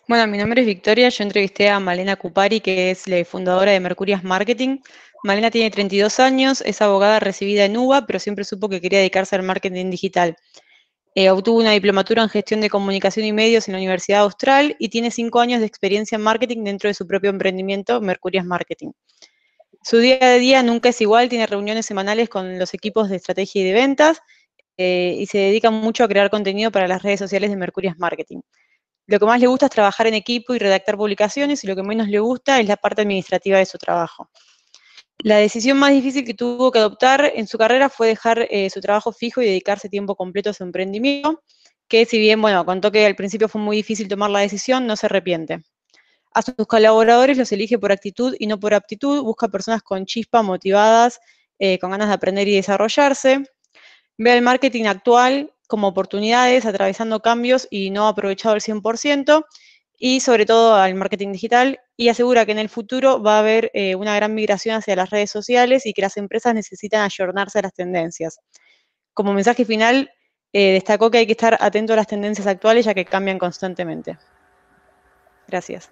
Bueno, mi nombre es Victoria, yo entrevisté a Malena Cupari, que es la fundadora de Mercurias Marketing. Malena tiene 32 años, es abogada recibida en UBA, pero siempre supo que quería dedicarse al marketing digital. Obtuvo una diplomatura en gestión de comunicación y medios en la Universidad Austral y tiene 5 años de experiencia en marketing dentro de su propio emprendimiento, Mercurias Marketing. Su día a día nunca es igual, tiene reuniones semanales con los equipos de estrategia y de ventas y se dedica mucho a crear contenido para las redes sociales de Mercurias Marketing. Lo que más le gusta es trabajar en equipo y redactar publicaciones, y lo que menos le gusta es la parte administrativa de su trabajo. La decisión más difícil que tuvo que adoptar en su carrera fue dejar su trabajo fijo y dedicarse tiempo completo a su emprendimiento, que si bien, bueno, contó que al principio fue muy difícil tomar la decisión, no se arrepiente. A sus colaboradores los elige por actitud y no por aptitud, busca personas con chispa, motivadas, con ganas de aprender y desarrollarse. Ve el marketing actual como oportunidades, atravesando cambios y no aprovechado al 100%, y sobre todo al marketing digital, y asegura que en el futuro va a haber una gran migración hacia las redes sociales y que las empresas necesitan ayornarse a las tendencias. Como mensaje final, destacó que hay que estar atento a las tendencias actuales, ya que cambian constantemente. Gracias.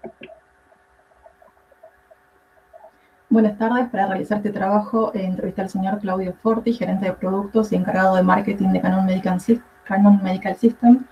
Buenas tardes. Para realizar este trabajo, entrevisté al señor Claudio Forti, gerente de productos y encargado de marketing de Canon Medical System.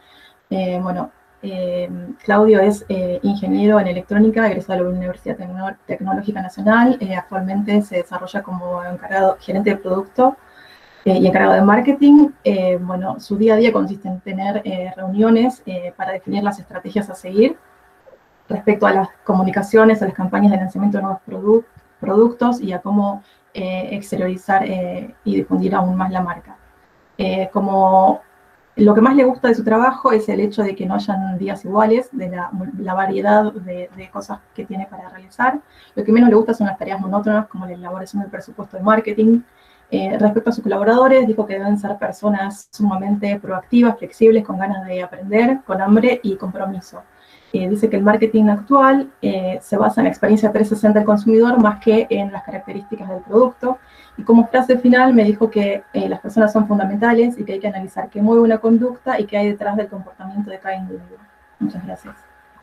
Claudio es ingeniero en electrónica, egresado de la Universidad Tecnológica Nacional. Actualmente se desarrolla como gerente de producto y encargado de marketing. Su día a día consiste en tener reuniones para definir las estrategias a seguir respecto a las comunicaciones, a las campañas de lanzamiento de nuevos productos y a cómo exteriorizar y difundir aún más la marca. Como lo que más le gusta de su trabajo es el hecho de que no hayan días iguales, de la variedad de cosas que tiene para realizar. Lo que menos le gusta son las tareas monótonas, como la elaboración del presupuesto de marketing. Respecto a sus colaboradores, dijo que deben ser personas sumamente proactivas, flexibles, con ganas de aprender, con hambre y compromiso. Dice que el marketing actual se basa en la experiencia 360 del consumidor más que en las características del producto. Y como frase final me dijo que las personas son fundamentales y que hay que analizar qué mueve una conducta y qué hay detrás del comportamiento de cada individuo. Muchas gracias.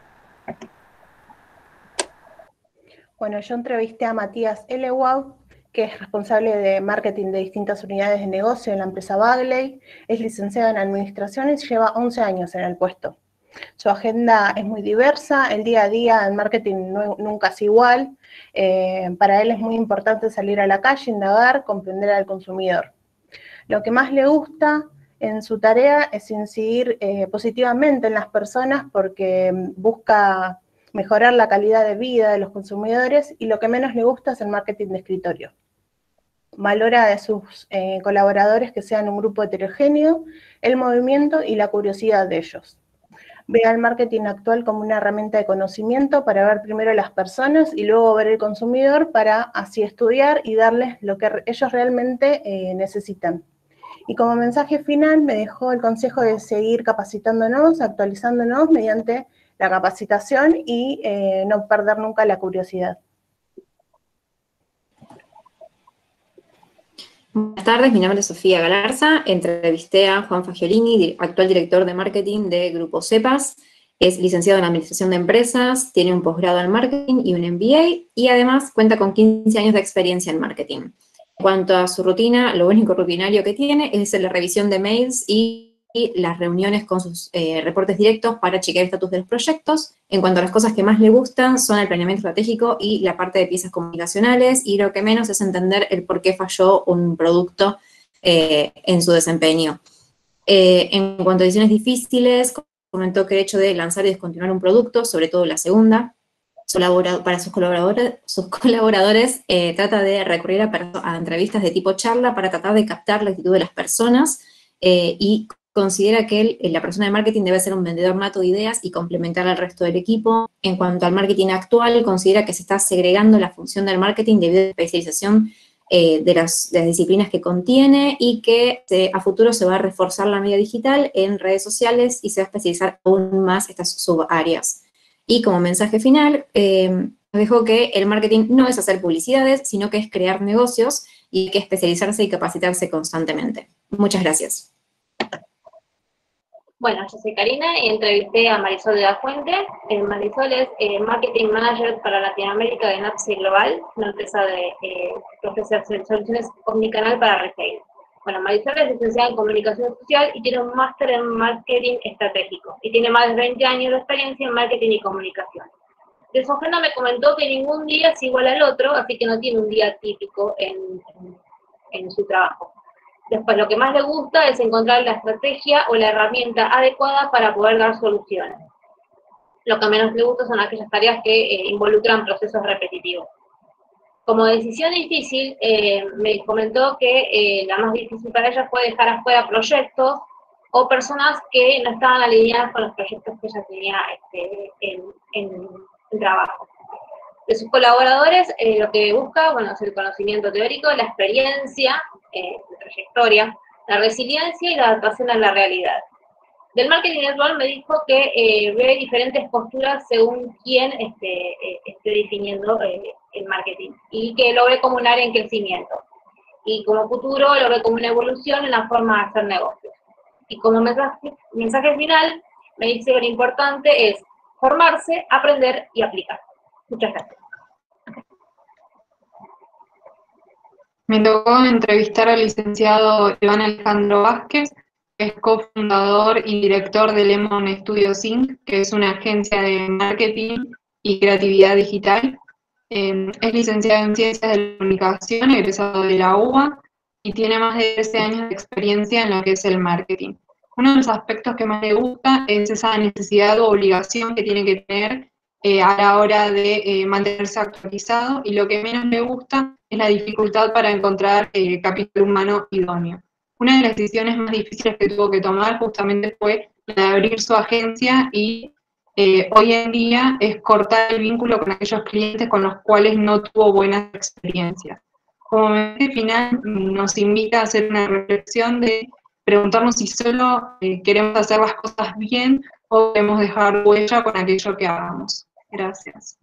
Bueno, yo entrevisté a Matías Elewau, que es responsable de marketing de distintas unidades de negocio en la empresa Bagley. Es licenciado en administración y lleva 11 años en el puesto. Su agenda es muy diversa, el día a día en marketing nunca es igual. Para él es muy importante salir a la calle, indagar, comprender al consumidor. Lo que más le gusta en su tarea es incidir positivamente en las personas porque busca mejorar la calidad de vida de los consumidores, y lo que menos le gusta es el marketing de escritorio. Valora de sus colaboradores que sean un grupo heterogéneo, el movimiento y la curiosidad de ellos. Ve al marketing actual como una herramienta de conocimiento para ver primero las personas y luego ver el consumidor para así estudiar y darles lo que ellos realmente necesitan. Y como mensaje final me dejó el consejo de seguir capacitándonos, actualizándonos mediante la capacitación y no perder nunca la curiosidad. Buenas tardes, mi nombre es Sofía Galarza, entrevisté a Juan Fagiolini, actual director de marketing de Grupo Cepas, es licenciado en Administración de Empresas, tiene un posgrado en marketing y un MBA, y además cuenta con 15 años de experiencia en marketing. En cuanto a su rutina, lo único rutinario que tiene es la revisión de mails y las reuniones con sus reportes directos para chequear el estatus de los proyectos. En cuanto a las cosas que más le gustan, son el planeamiento estratégico y la parte de piezas comunicacionales, y lo que menos es entender el por qué falló un producto en su desempeño. En cuanto a decisiones difíciles, comentó que el hecho de lanzar y descontinuar un producto, sobre todo la segunda, para sus colaboradores trata de recurrir a entrevistas de tipo charla para tratar de captar la actitud de las personas y considera que la persona de marketing debe ser un vendedor nato de ideas y complementar al resto del equipo. En cuanto al marketing actual, considera que se está segregando la función del marketing debido a la especialización de las disciplinas que contiene, y que a futuro se va a reforzar la media digital en redes sociales y se va a especializar aún más estas subáreas. Y como mensaje final, dejó que el marketing no es hacer publicidades, sino que es crear negocios y hay que especializarse y capacitarse constantemente. Muchas gracias. Bueno, yo soy Karina y entrevisté a Marisol de la Fuente. Marisol es Marketing Manager para Latinoamérica de Napsi Global, una empresa que ofrece soluciones omnicanal para retail. Bueno, Marisol es licenciada en Comunicación Social y tiene un máster en Marketing Estratégico y tiene más de 20 años de experiencia en Marketing y Comunicación. De su agenda me comentó que ningún día es igual al otro, así que no tiene un día típico en su trabajo. Después, lo que más le gusta es encontrar la estrategia o la herramienta adecuada para poder dar soluciones. Lo que menos le gusta son aquellas tareas que involucran procesos repetitivos. Como decisión difícil, me comentó que la más difícil para ella fue dejar afuera proyectos o personas que no estaban alineadas con los proyectos que ella tenía en trabajo. De sus colaboradores, lo que busca, bueno, es el conocimiento teórico, la experiencia, la trayectoria, la resiliencia y la adaptación a la realidad. Del marketing actual me dijo que ve diferentes posturas según quién esté definiendo el marketing y que lo ve como un área en crecimiento. Y como futuro lo ve como una evolución en la forma de hacer negocios. Y como mensaje final, me dice que lo importante es formarse, aprender y aplicar. Muchas gracias. Me tocó entrevistar al licenciado Iván Alejandro Vázquez, que es cofundador y director de Lemon Studios Inc., que es una agencia de marketing y creatividad digital. Es licenciado en Ciencias de la Comunicación, egresado de la UBA, y tiene más de 13 años de experiencia en lo que es el marketing. Uno de los aspectos que más le gusta es esa necesidad o obligación que tiene que tener a la hora de mantenerse actualizado, y lo que menos le gusta es la dificultad para encontrar capital humano idóneo. Una de las decisiones más difíciles que tuvo que tomar justamente fue la de abrir su agencia y hoy en día es cortar el vínculo con aquellos clientes con los cuales no tuvo buenas experiencias. Como mensaje final, nos invita a hacer una reflexión de preguntarnos si solo queremos hacer las cosas bien o queremos dejar huella con aquello que hagamos. Gracias.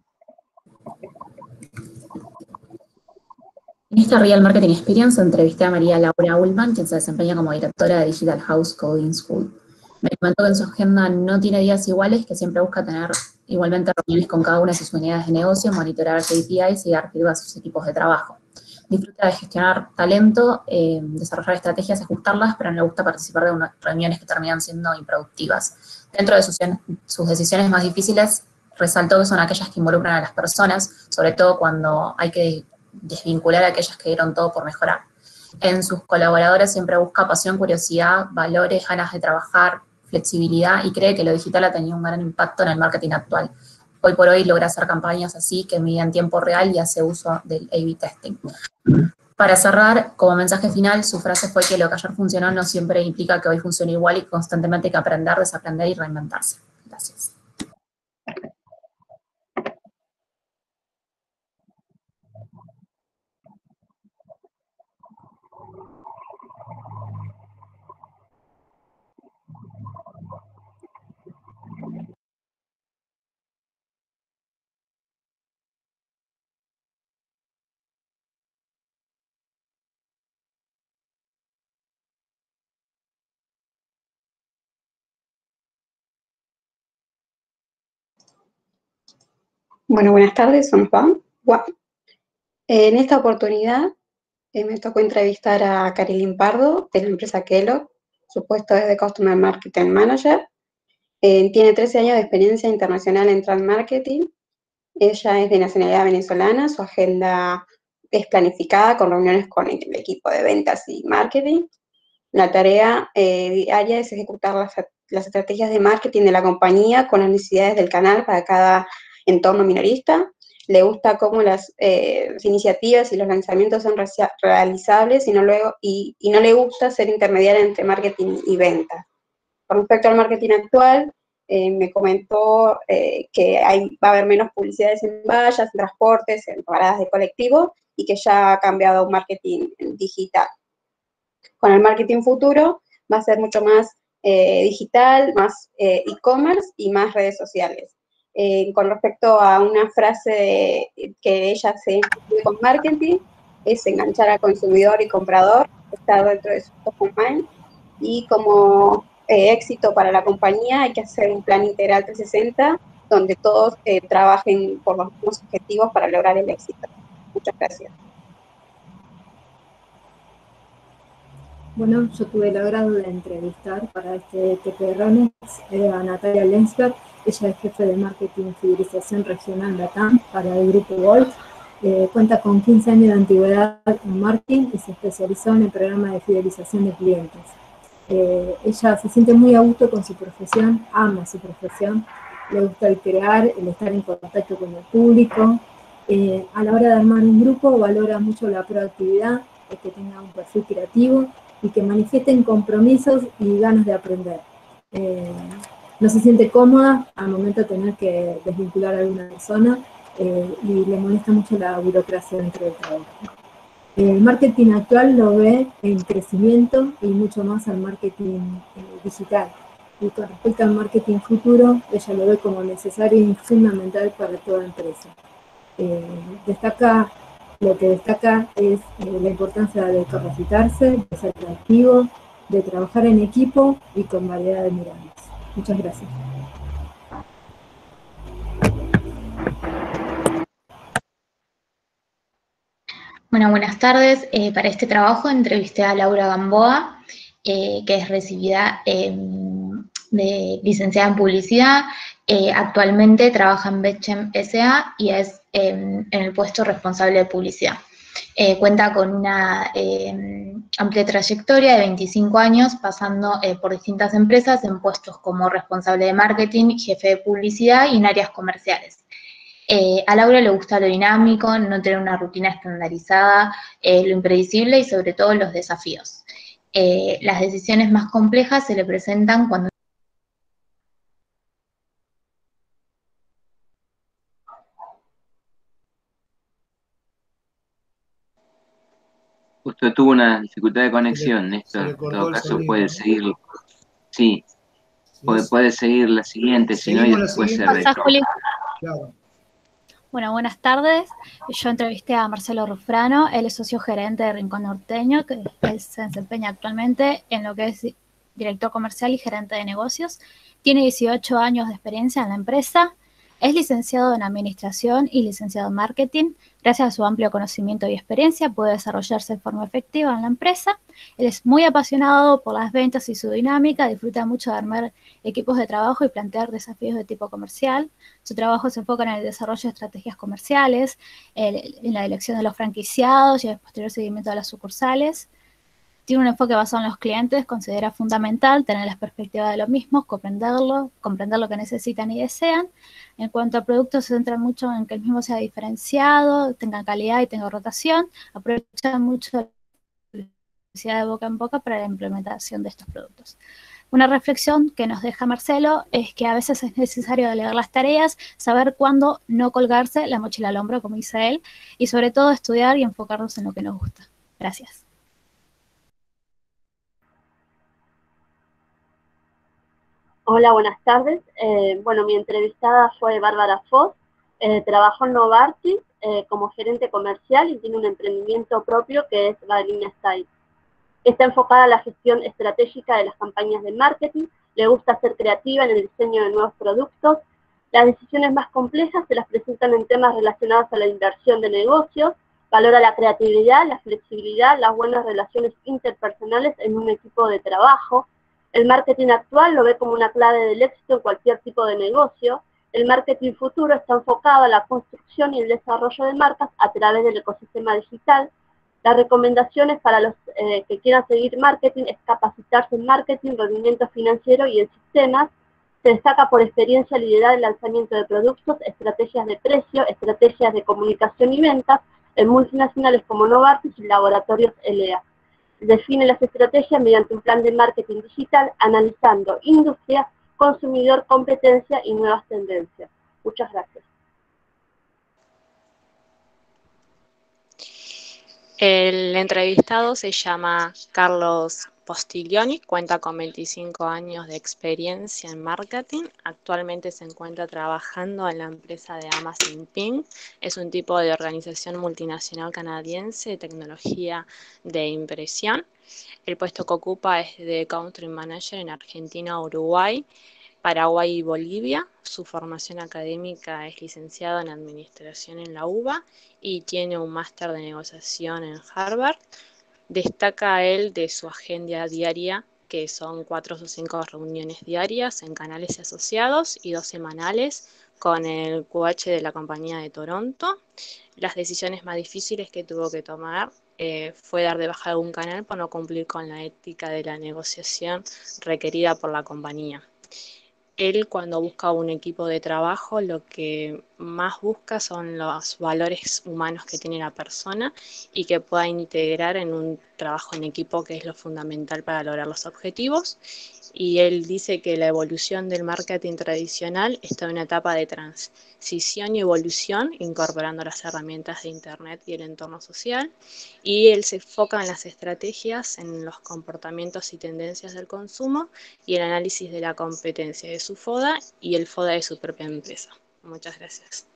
En esta Real Marketing Experience entrevisté a María Laura Ullman, quien se desempeña como directora de Digital House Coding School. Me comentó que en su agenda no tiene días iguales, que siempre busca tener igualmente reuniones con cada una de sus unidades de negocio, monitorear KPIs y dar feedback a sus equipos de trabajo. Disfruta de gestionar talento, desarrollar estrategias, ajustarlas, pero no le gusta participar de reuniones que terminan siendo improductivas. Dentro de sus decisiones más difíciles, resaltó que son aquellas que involucran a las personas, sobre todo cuando hay que desvincular a aquellas que dieron todo por mejorar. En sus colaboradores siempre busca pasión, curiosidad, valores, ganas de trabajar, flexibilidad, y cree que lo digital ha tenido un gran impacto en el marketing actual. Hoy por hoy logra hacer campañas así que miden tiempo real y hace uso del A/B testing. Para cerrar, como mensaje final, su frase fue que lo que ayer funcionó no siempre implica que hoy funcione igual y constantemente hay que aprender, desaprender y reinventarse. Gracias. Bueno, buenas tardes, somos Juan. En esta oportunidad me tocó entrevistar a Carilyn Pardo, de la empresa Kellogg. Su puesto es de Customer Marketing Manager. Tiene 13 años de experiencia internacional en Trend Marketing. Ella es de nacionalidad venezolana, su agenda es planificada con reuniones con el equipo de ventas y marketing. La tarea diaria es ejecutar las estrategias de marketing de la compañía con las necesidades del canal para cada entorno minorista. Le gusta cómo las iniciativas y los lanzamientos son realizables y no le gusta ser intermediaria entre marketing y venta. Con respecto al marketing actual, me comentó que va a haber menos publicidades en vallas, en transportes, en paradas de colectivo, y que ya ha cambiado a un marketing digital. Con el marketing futuro va a ser mucho más digital, más e-commerce y más redes sociales. Con respecto a una frase que ella se entiende con marketing, es enganchar al consumidor y comprador, estar dentro de su top of mind, y como éxito para la compañía hay que hacer un plan integral 360 donde todos trabajen por los mismos objetivos para lograr el éxito. Muchas gracias. Bueno, yo tuve el agrado de entrevistar para este TP Runners a Natalia Lensberg. Ella es jefe de marketing y fidelización regional LATAM para el grupo Volt. Cuenta con 15 años de antigüedad en marketing y se especializó en el programa de fidelización de clientes. Ella se siente muy a gusto con su profesión, ama su profesión, le gusta el crear, el estar en contacto con el público. A la hora de armar un grupo valora mucho la proactividad, el que tenga un perfil creativo y que manifiesten compromisos y ganas de aprender. No se siente cómoda al momento de tener que desvincular a alguna persona y le molesta mucho la burocracia dentro del trabajo. El marketing actual lo ve en crecimiento y mucho más al marketing digital. Y con respecto al marketing futuro, ella lo ve como necesario y fundamental para toda empresa. Lo que destaca es la importancia de capacitarse, de ser creativo, de trabajar en equipo y con variedad de miradas. Muchas gracias. Bueno, buenas tardes. Para este trabajo entrevisté a Laura Gamboa, que es recibida de licenciada en publicidad. Actualmente trabaja en Betchem S.A. y es en el puesto responsable de publicidad. Cuenta con una amplia trayectoria de 25 años, pasando por distintas empresas en puestos como responsable de marketing, jefe de publicidad y en áreas comerciales. A Laura le gusta lo dinámico, no tener una rutina estandarizada, lo impredecible y sobre todo los desafíos. Las decisiones más complejas se le presentan cuando Justo tuvo una dificultad de conexión, Néstor. En todo caso puede seguir, sí, puede seguir la siguiente, si no, y después se retoma. Claro. Bueno, buenas tardes. Yo entrevisté a Marcelo Rufrano, él es socio gerente de Rincón Norteño, que él se desempeña actualmente en lo que es director comercial y gerente de negocios. Tiene 18 años de experiencia en la empresa. Es licenciado en Administración y licenciado en Marketing. Gracias a su amplio conocimiento y experiencia puede desarrollarse de forma efectiva en la empresa. Él es muy apasionado por las ventas y su dinámica, disfruta mucho de armar equipos de trabajo y plantear desafíos de tipo comercial. Su trabajo se enfoca en el desarrollo de estrategias comerciales, en la elección de los franquiciados y el posterior seguimiento de las sucursales. Tiene un enfoque basado en los clientes, considera fundamental tener la perspectiva de los mismos, comprender lo que necesitan y desean. En cuanto al producto, se centra mucho en que el mismo sea diferenciado, tenga calidad y tenga rotación. Aprovecha mucho la publicidad de boca en boca para la implementación de estos productos. Una reflexión que nos deja Marcelo es que a veces es necesario delegar las tareas, saber cuándo no colgarse la mochila al hombro, como dice él, y sobre todo estudiar y enfocarnos en lo que nos gusta. Gracias. Hola, buenas tardes. Bueno, mi entrevistada fue Bárbara Foz. Trabajó en Novartis como gerente comercial y tiene un emprendimiento propio que es Balina Style. Está enfocada a la gestión estratégica de las campañas de marketing, le gusta ser creativa en el diseño de nuevos productos. Las decisiones más complejas se las presentan en temas relacionados a la inversión de negocios, valora la creatividad, la flexibilidad, las buenas relaciones interpersonales en un equipo de trabajo. El marketing actual lo ve como una clave del éxito en cualquier tipo de negocio. El marketing futuro está enfocado a la construcción y el desarrollo de marcas a través del ecosistema digital. Las recomendaciones para los que quieran seguir marketing es capacitarse en marketing, rendimiento financiero y en sistemas. Se destaca por experiencia liderar el lanzamiento de productos, estrategias de precio, estrategias de comunicación y ventas en multinacionales como Novartis y laboratorios LA. Define las estrategias mediante un plan de marketing digital, analizando industria, consumidor, competencia y nuevas tendencias. Muchas gracias. El entrevistado se llama Carlos Postiglioni, cuenta con 25 años de experiencia en marketing. Actualmente se encuentra trabajando en la empresa de Amazon Ping. Es un tipo de organización multinacional canadiense de tecnología de impresión. El puesto que ocupa es de Country Manager en Argentina, Uruguay, Paraguay y Bolivia. Su formación académica es licenciado en Administración en la UBA y tiene un máster de negociación en Harvard. Destaca él de su agenda diaria, que son 4 o 5 reuniones diarias en canales asociados y 2 semanales con el QH de la compañía de Toronto. Las decisiones más difíciles que tuvo que tomar fue dar de baja algún canal por no cumplir con la ética de la negociación requerida por la compañía. Él, cuando busca un equipo de trabajo, lo que más busca son los valores humanos que tiene la persona y que pueda integrar en un trabajo en equipo, que es lo fundamental para lograr los objetivos. Y él dice que la evolución del marketing tradicional está en una etapa de transición y evolución, incorporando las herramientas de Internet y el entorno social. Y él se enfoca en las estrategias, en los comportamientos y tendencias del consumo y el análisis de la competencia de su FODA y el FODA de su propia empresa. Muchas gracias.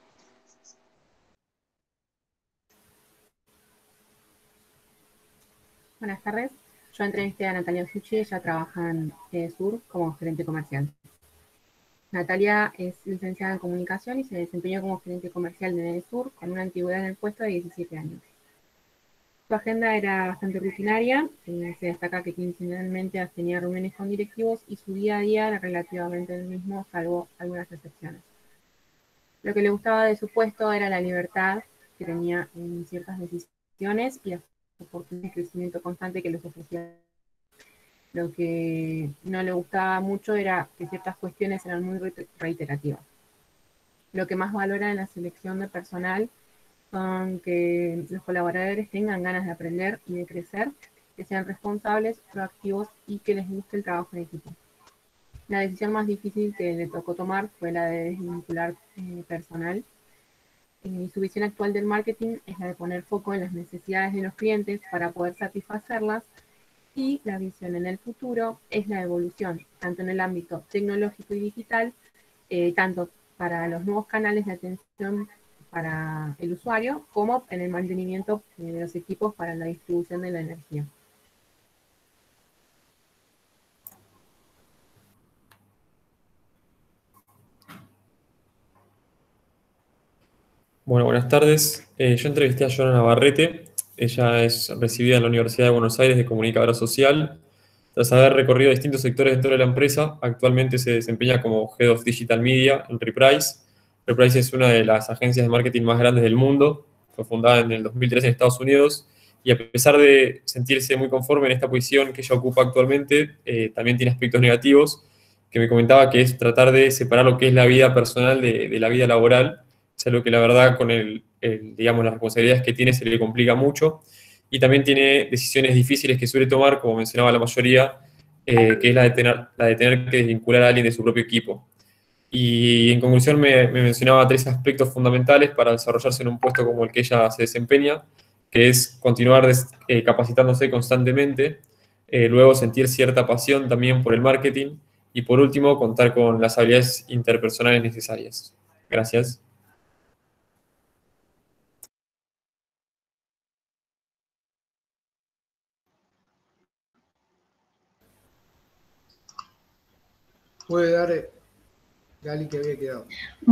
Buenas tardes. Yo entrevisté a Natalia Fucci, ella trabaja en Sur como gerente comercial. Natalia es licenciada en comunicación y se desempeñó como gerente comercial de Sur con una antigüedad en el puesto de 17 años. Su agenda era bastante rutinaria, se destaca que quincenalmente tenía reuniones con directivos y su día a día era relativamente el mismo, salvo algunas excepciones. Lo que le gustaba de su puesto era la libertad que tenía en ciertas decisiones y las oportunidades de crecimiento constante que les ofrecía. Lo que no le gustaba mucho era que ciertas cuestiones eran muy reiterativas. Lo que más valora en la selección de personal son que los colaboradores tengan ganas de aprender y de crecer, que sean responsables, proactivos y que les guste el trabajo en equipo. La decisión más difícil que le tocó tomar fue la de desvincular personal. Su visión actual del marketing es la de poner foco en las necesidades de los clientes para poder satisfacerlas, y la visión en el futuro es la evolución, tanto en el ámbito tecnológico y digital, tanto para los nuevos canales de atención para el usuario, como en el mantenimiento de los equipos para la distribución de la energía. Bueno, buenas tardes. Yo entrevisté a Joana Navarrete. Ella es recibida en la Universidad de Buenos Aires de Comunicadora Social. Tras haber recorrido distintos sectores dentro de la empresa, actualmente se desempeña como Head of Digital Media en Reprise. Reprise es una de las agencias de marketing más grandes del mundo. Fue fundada en el 2003 en Estados Unidos. Y a pesar de sentirse muy conforme en esta posición que ella ocupa actualmente, también tiene aspectos negativos, que me comentaba que es tratar de separar lo que es la vida personal de la vida laboral. Es algo que la verdad con digamos, las responsabilidades que tiene se le complica mucho, y también tiene decisiones difíciles que suele tomar, como mencionaba la mayoría, que es la de tener que desvincular a alguien de su propio equipo. Y en conclusión me mencionaba 3 aspectos fundamentales para desarrollarse en un puesto como el que ella se desempeña, que es continuar capacitándose constantemente, luego sentir cierta pasión también por el marketing, y por último contar con las habilidades interpersonales necesarias. Gracias. Puede dar Gali, que había quedado.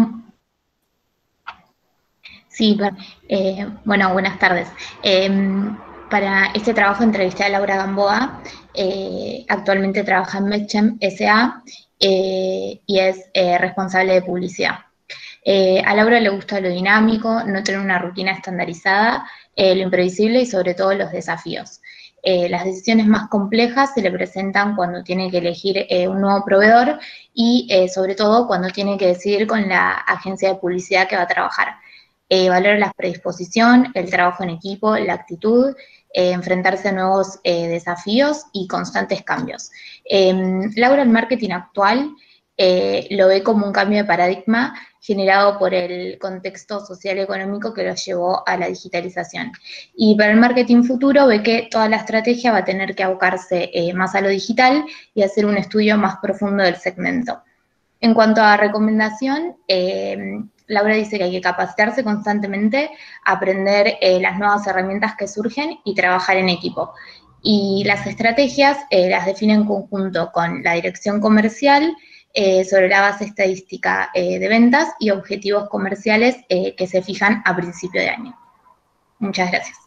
Sí, bueno, buenas tardes. Para este trabajo entrevisté a Laura Gamboa, actualmente trabaja en Medchem S.A. Y es responsable de publicidad. A Laura le gusta lo dinámico, no tener una rutina estandarizada, lo imprevisible y sobre todo los desafíos. Las decisiones más complejas se le presentan cuando tiene que elegir un nuevo proveedor y sobre todo cuando tiene que decidir con la agencia de publicidad que va a trabajar. Valora la predisposición, el trabajo en equipo, la actitud, enfrentarse a nuevos desafíos y constantes cambios. Laura, el marketing actual lo ve como un cambio de paradigma generado por el contexto social y económico que lo llevó a la digitalización. Y para el marketing futuro ve que toda la estrategia va a tener que abocarse más a lo digital y hacer un estudio más profundo del segmento. En cuanto a recomendación, Laura dice que hay que capacitarse constantemente, aprender las nuevas herramientas que surgen y trabajar en equipo. Y las estrategias las define en conjunto con la dirección comercial sobre la base estadística de ventas y objetivos comerciales que se fijan a principio de año. Muchas gracias.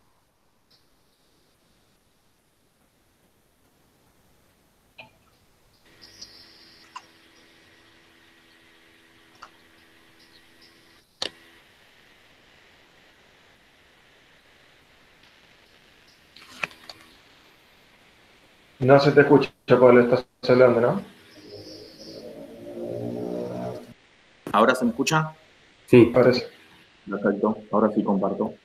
No se te escucha, Pablo, estás hablando, ¿no? ¿Ahora se me escucha? Sí. Ahora sí. Perfecto, ahora sí comparto.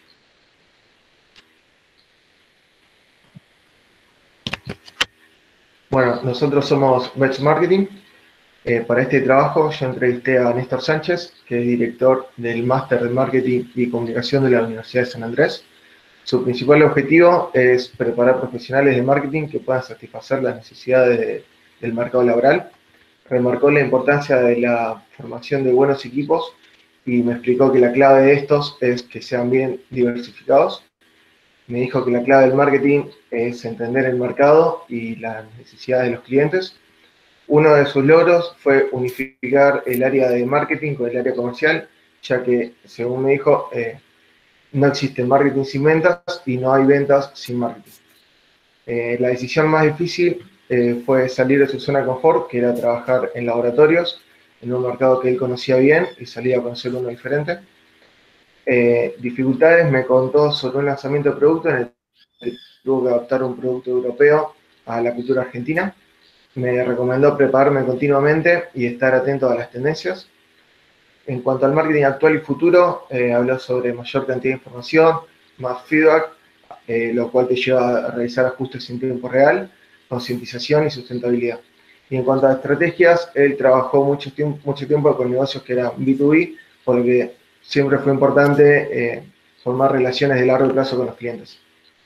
Bueno, nosotros somos Bets Marketing. Para este trabajo yo entrevisté a Néstor Sánchez, que es director del Máster de Marketing y Comunicación de la Universidad de San Andrés. Su principal objetivo es preparar profesionales de marketing que puedan satisfacer las necesidades del mercado laboral. Remarcó la importancia de la formación de buenos equipos y me explicó que la clave de estos es que sean bien diversificados. Me dijo que la clave del marketing es entender el mercado y las necesidades de los clientes. Uno de sus logros fue unificar el área de marketing con el área comercial, ya que, según me dijo, no existe marketing sin ventas y no hay ventas sin marketing. La decisión más difícil fue salir de su zona de confort, que era trabajar en laboratorios, en un mercado que él conocía bien y salir a conocer uno diferente. Dificultades, me contó sobre un lanzamiento de producto en el que tuvo que adaptar un producto europeo a la cultura argentina. Me recomendó prepararme continuamente y estar atento a las tendencias. En cuanto al marketing actual y futuro, habló sobre mayor cantidad de información, más feedback, lo cual te lleva a realizar ajustes en tiempo real, concientización y sustentabilidad. Y en cuanto a estrategias, él trabajó mucho tiempo con negocios que eran B2B, por lo que siempre fue importante formar relaciones de largo plazo con los clientes.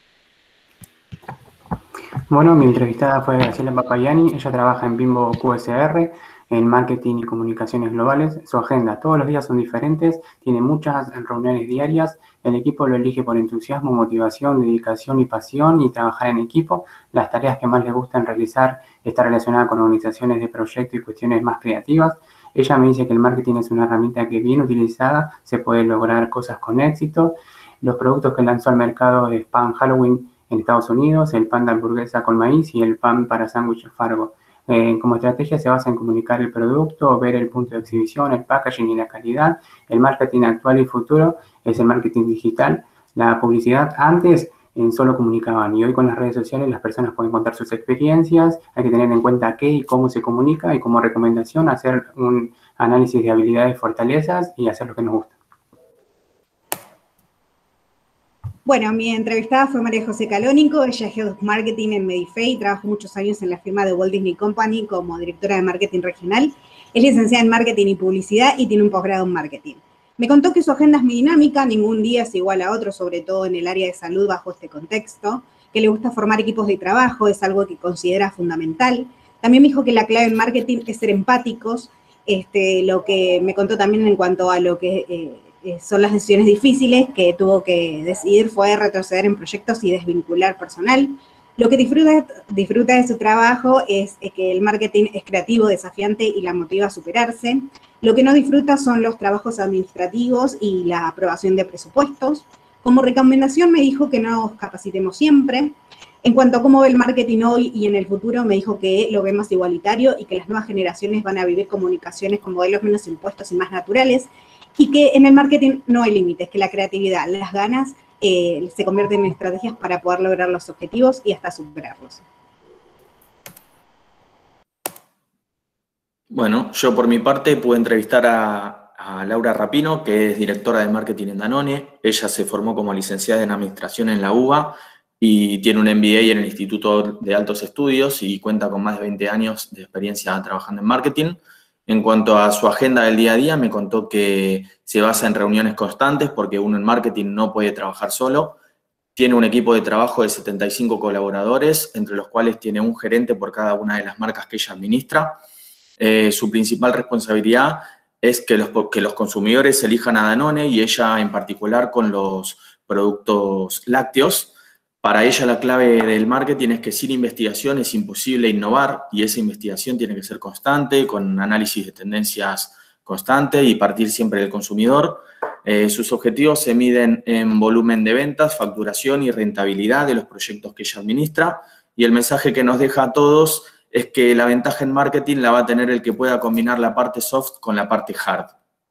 Bueno, mi entrevistada fue Graciela Papayani. Ella trabaja en Bimbo QSR, en marketing y comunicaciones globales. Su agenda todos los días son diferentes, tiene muchas reuniones diarias. El equipo lo elige por entusiasmo, motivación, dedicación y pasión y trabajar en equipo. Las tareas que más le gustan realizar están relacionadas con organizaciones de proyectos y cuestiones más creativas. Ella me dice que el marketing es una herramienta que bien utilizada se puede lograr cosas con éxito. Los productos que lanzó al mercado es pan Halloween en Estados Unidos, el pan de hamburguesa con maíz y el pan para sándwiches Fargo. Como estrategia se basa en comunicar el producto, ver el punto de exhibición, el packaging y la calidad. El marketing actual y futuro es el marketing digital. La publicidad antes solo comunicaban y hoy con las redes sociales las personas pueden contar sus experiencias. Hay que tener en cuenta qué y cómo se comunica y como recomendación hacer un análisis de habilidades y fortalezas y hacer lo que nos gusta. Bueno, mi entrevistada fue María José Calónico, ella es Head of Marketing en Medifei, trabajó muchos años en la firma de Walt Disney Company como directora de marketing regional, es licenciada en marketing y publicidad y tiene un posgrado en marketing. Me contó que su agenda es muy dinámica, ningún día es igual a otro, sobre todo en el área de salud bajo este contexto, que le gusta formar equipos de trabajo, es algo que considera fundamental. También me dijo que la clave en marketing es ser empáticos, lo que me contó también en cuanto a lo que son las decisiones difíciles que tuvo que decidir fue retroceder en proyectos y desvincular personal. Lo que disfruta de su trabajo es que el marketing es creativo, desafiante y la motiva a superarse. Lo que no disfruta son los trabajos administrativos y la aprobación de presupuestos. Como recomendación me dijo que nos capacitemos siempre. En cuanto a cómo ve el marketing hoy y en el futuro, me dijo que lo ve más igualitario y que las nuevas generaciones van a vivir comunicaciones con modelos menos impuestos y más naturales, y que en el marketing no hay límites, que la creatividad, las ganas se convierten en estrategias para poder lograr los objetivos y hasta superarlos. Bueno, yo por mi parte pude entrevistar a Laura Rapino, que es directora de marketing en Danone. Ella se formó como licenciada en administración en la UBA y tiene un MBA en el Instituto de Altos Estudios y cuenta con más de 20 años de experiencia trabajando en marketing. En cuanto a su agenda del día a día, me contó que se basa en reuniones constantes porque uno en marketing no puede trabajar solo. Tiene un equipo de trabajo de 75 colaboradores, entre los cuales tiene un gerente por cada una de las marcas que ella administra. Su principal responsabilidad es que los consumidores elijan a Danone y ella en particular con los productos lácteos. Para ella la clave del marketing es que sin investigación es imposible innovar y esa investigación tiene que ser constante, con análisis de tendencias constante y partir siempre del consumidor. Sus objetivos se miden en volumen de ventas, facturación y rentabilidad de los proyectos que ella administra. Y el mensaje que nos deja a todos es que la ventaja en marketing la va a tener el que pueda combinar la parte soft con la parte hard.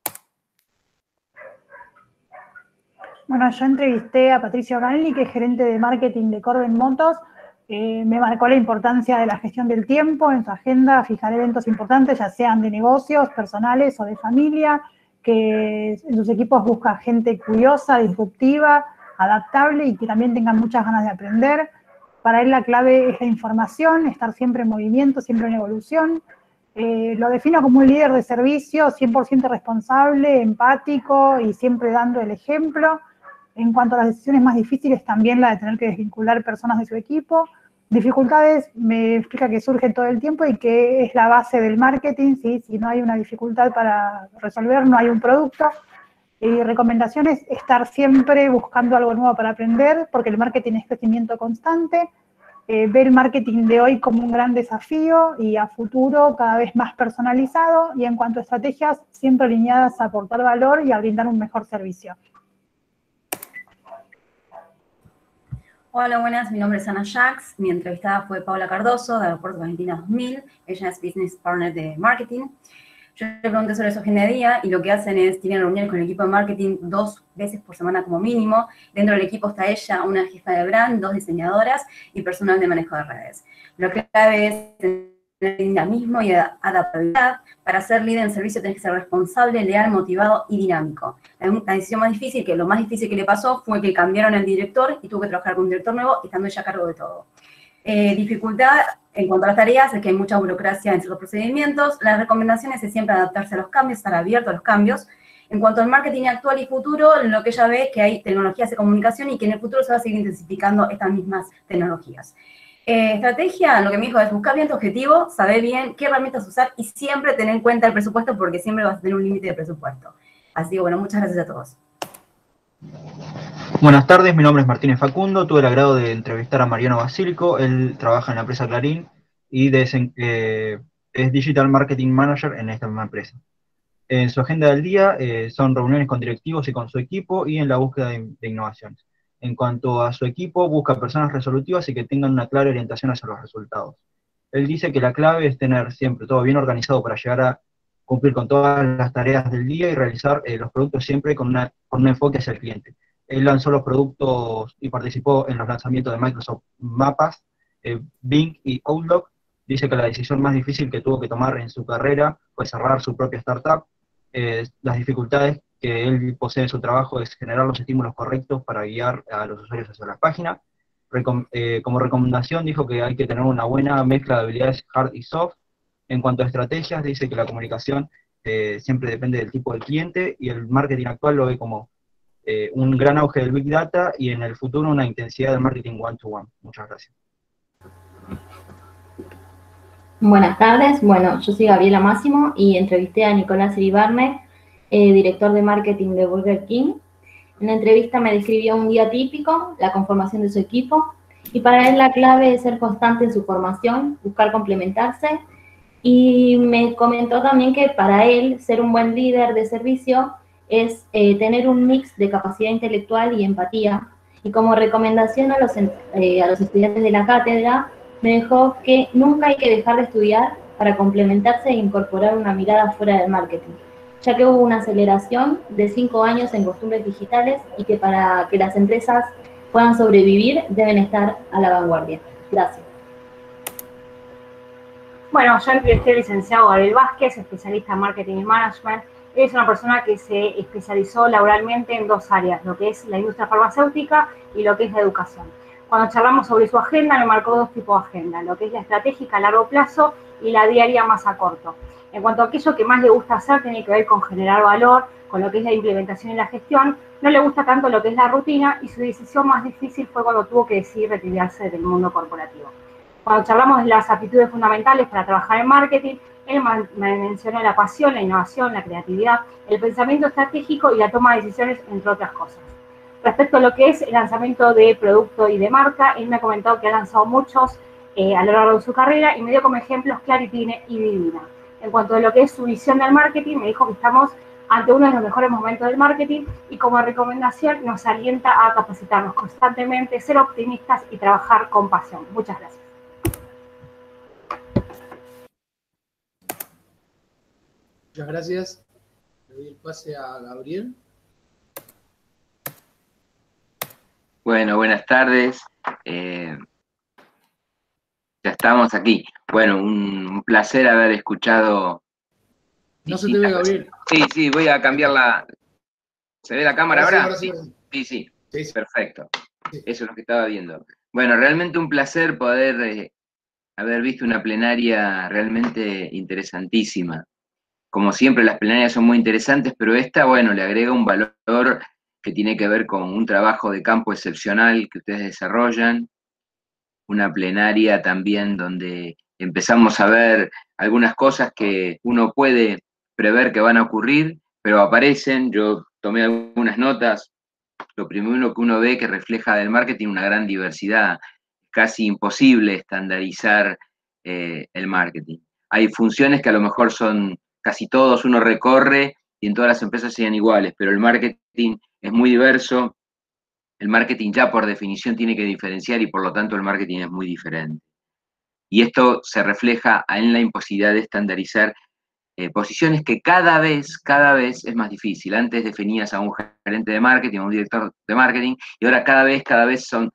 Bueno, yo entrevisté a Patricio Ganelli, que es gerente de marketing de Corben Motors. Me marcó la importancia de la gestión del tiempo en su agenda, fijar eventos importantes, ya sean de negocios, personales o de familia, que en sus equipos busca gente curiosa, disruptiva, adaptable y que también tengan muchas ganas de aprender. Para él la clave es la información, estar siempre en movimiento, siempre en evolución. Lo defino como un líder de servicio, 100% responsable, empático y siempre dando el ejemplo. En cuanto a las decisiones más difíciles, también la de tener que desvincular personas de su equipo. Dificultades, me explica que surgen todo el tiempo y que es la base del marketing, ¿sí? Si no hay una dificultad para resolver, no hay un producto. Y recomendaciones, estar siempre buscando algo nuevo para aprender, porque el marketing es crecimiento constante. Ver el marketing de hoy como un gran desafío y a futuro cada vez más personalizado. Y en cuanto a estrategias, siempre alineadas a aportar valor y a brindar un mejor servicio. Hola, buenas, mi nombre es Ana Jax, mi entrevistada fue Paula Cardoso, de Aeropuertos Argentina 2000, ella es Business Partner de Marketing. Yo le pregunté sobre su agenda de día y lo que hacen es, tienen reuniones con el equipo de marketing 2 veces por semana como mínimo. Dentro del equipo está ella, una jefa de brand, 2 diseñadoras y personal de manejo de redes. Lo que clave es tener dinamismo y adaptabilidad. Para ser líder en servicio tenés que ser responsable, leal, motivado y dinámico. La decisión más difícil, que lo más difícil que le pasó fue que cambiaron el director y tuvo que trabajar con un director nuevo y estando ella a cargo de todo. Dificultad en cuanto a las tareas es que hay mucha burocracia en ciertos procedimientos. Las recomendaciones es siempre adaptarse a los cambios, estar abierto a los cambios. En cuanto al marketing actual y futuro, lo que ella ve es que hay tecnologías de comunicación y que en el futuro se va a seguir intensificando estas mismas tecnologías. Estrategia, lo que me dijo es buscar bien tu objetivo, saber bien qué herramientas usar y siempre tener en cuenta el presupuesto porque siempre vas a tener un límite de presupuesto. Así que bueno, muchas gracias a todos. Buenas tardes, mi nombre es Martínez Facundo, tuve el agrado de entrevistar a Mariano Basílico, él trabaja en la empresa Clarín y es Digital Marketing Manager en esta misma empresa. En su agenda del día son reuniones con directivos y con su equipo y en la búsqueda de innovaciones. En cuanto a su equipo, busca personas resolutivas y que tengan una clara orientación hacia los resultados. Él dice que la clave es tener siempre todo bien organizado para llegar a cumplir con todas las tareas del día y realizar los productos siempre con un enfoque hacia el cliente. Él lanzó los productos y participó en los lanzamientos de Microsoft Mapas, Bing y Outlook. Dice que la decisión más difícil que tuvo que tomar en su carrera fue cerrar su propia startup. Las dificultades que él posee en su trabajo es generar los estímulos correctos para guiar a los usuarios hacia las páginas. Como recomendación dijo que hay que tener una buena mezcla de habilidades hard y soft. En cuanto a estrategias, dice que la comunicación siempre depende del tipo de cliente y el marketing actual lo ve como un gran auge del Big Data y en el futuro una intensidad del marketing one-to-one. Muchas gracias. Buenas tardes, bueno, yo soy Gabriela Máximo y entrevisté a Nicolás Iribarne, director de marketing de Burger King. En la entrevista me describió un día típico, la conformación de su equipo, y para él la clave es ser constante en su formación, buscar complementarse, y me comentó también que para él ser un buen líder de servicio es tener un mix de capacidad intelectual y empatía, y como recomendación a los estudiantes de la cátedra, me dejó que nunca hay que dejar de estudiar para complementarse e incorporar una mirada fuera del marketing, ya que hubo una aceleración de 5 años en costumbres digitales y que para que las empresas puedan sobrevivir deben estar a la vanguardia. Gracias. Bueno, yo entrevisté al licenciado Gabriel Vázquez, especialista en marketing y management. Él es una persona que se especializó laboralmente en 2 áreas, lo que es la industria farmacéutica y lo que es la educación. Cuando charlamos sobre su agenda, me marcó dos tipos de agenda, lo que es la estratégica a largo plazo y la diaria más a corto. En cuanto a aquello que más le gusta hacer, tiene que ver con generar valor, con lo que es la implementación y la gestión, no le gusta tanto lo que es la rutina y su decisión más difícil fue cuando tuvo que decidir retirarse del mundo corporativo. Cuando charlamos de las aptitudes fundamentales para trabajar en marketing, él me mencionó la pasión, la innovación, la creatividad, el pensamiento estratégico y la toma de decisiones, entre otras cosas. Respecto a lo que es el lanzamiento de producto y de marca, él me ha comentado que ha lanzado muchos a lo largo de su carrera y me dio como ejemplos Claritine y Divina. En cuanto a lo que es su visión del marketing, me dijo que estamos ante uno de los mejores momentos del marketing y como recomendación nos alienta a capacitarnos constantemente, ser optimistas y trabajar con pasión. Muchas gracias. Muchas gracias. Le doy el pase a Gabriel. Bueno, buenas tardes. Ya estamos aquí. Bueno, un placer haber escuchado. No se te ve, Gabriel. Sí, voy a cambiar la... ¿Se ve la cámara ahora? Sí. Sí, perfecto. Eso es lo que estaba viendo. Bueno, realmente un placer poder haber visto una plenaria realmente interesantísima. Como siempre, las plenarias son muy interesantes, pero esta, bueno, le agrega un valor que tiene que ver con un trabajo de campo excepcional que ustedes desarrollan, una plenaria también donde empezamos a ver algunas cosas que uno puede prever que van a ocurrir, pero aparecen. Yo tomé algunas notas. Lo primero que uno ve que refleja del marketing una gran diversidad, casi imposible estandarizar el marketing. Hay funciones que a lo mejor son casi todos, uno recorre y en todas las empresas sean iguales, pero el marketing es muy diverso. El marketing ya por definición tiene que diferenciar y por lo tanto el marketing es muy diferente. Y esto se refleja en la imposibilidad de estandarizar posiciones que cada vez es más difícil. Antes definías a un gerente de marketing, a un director de marketing, y ahora cada vez son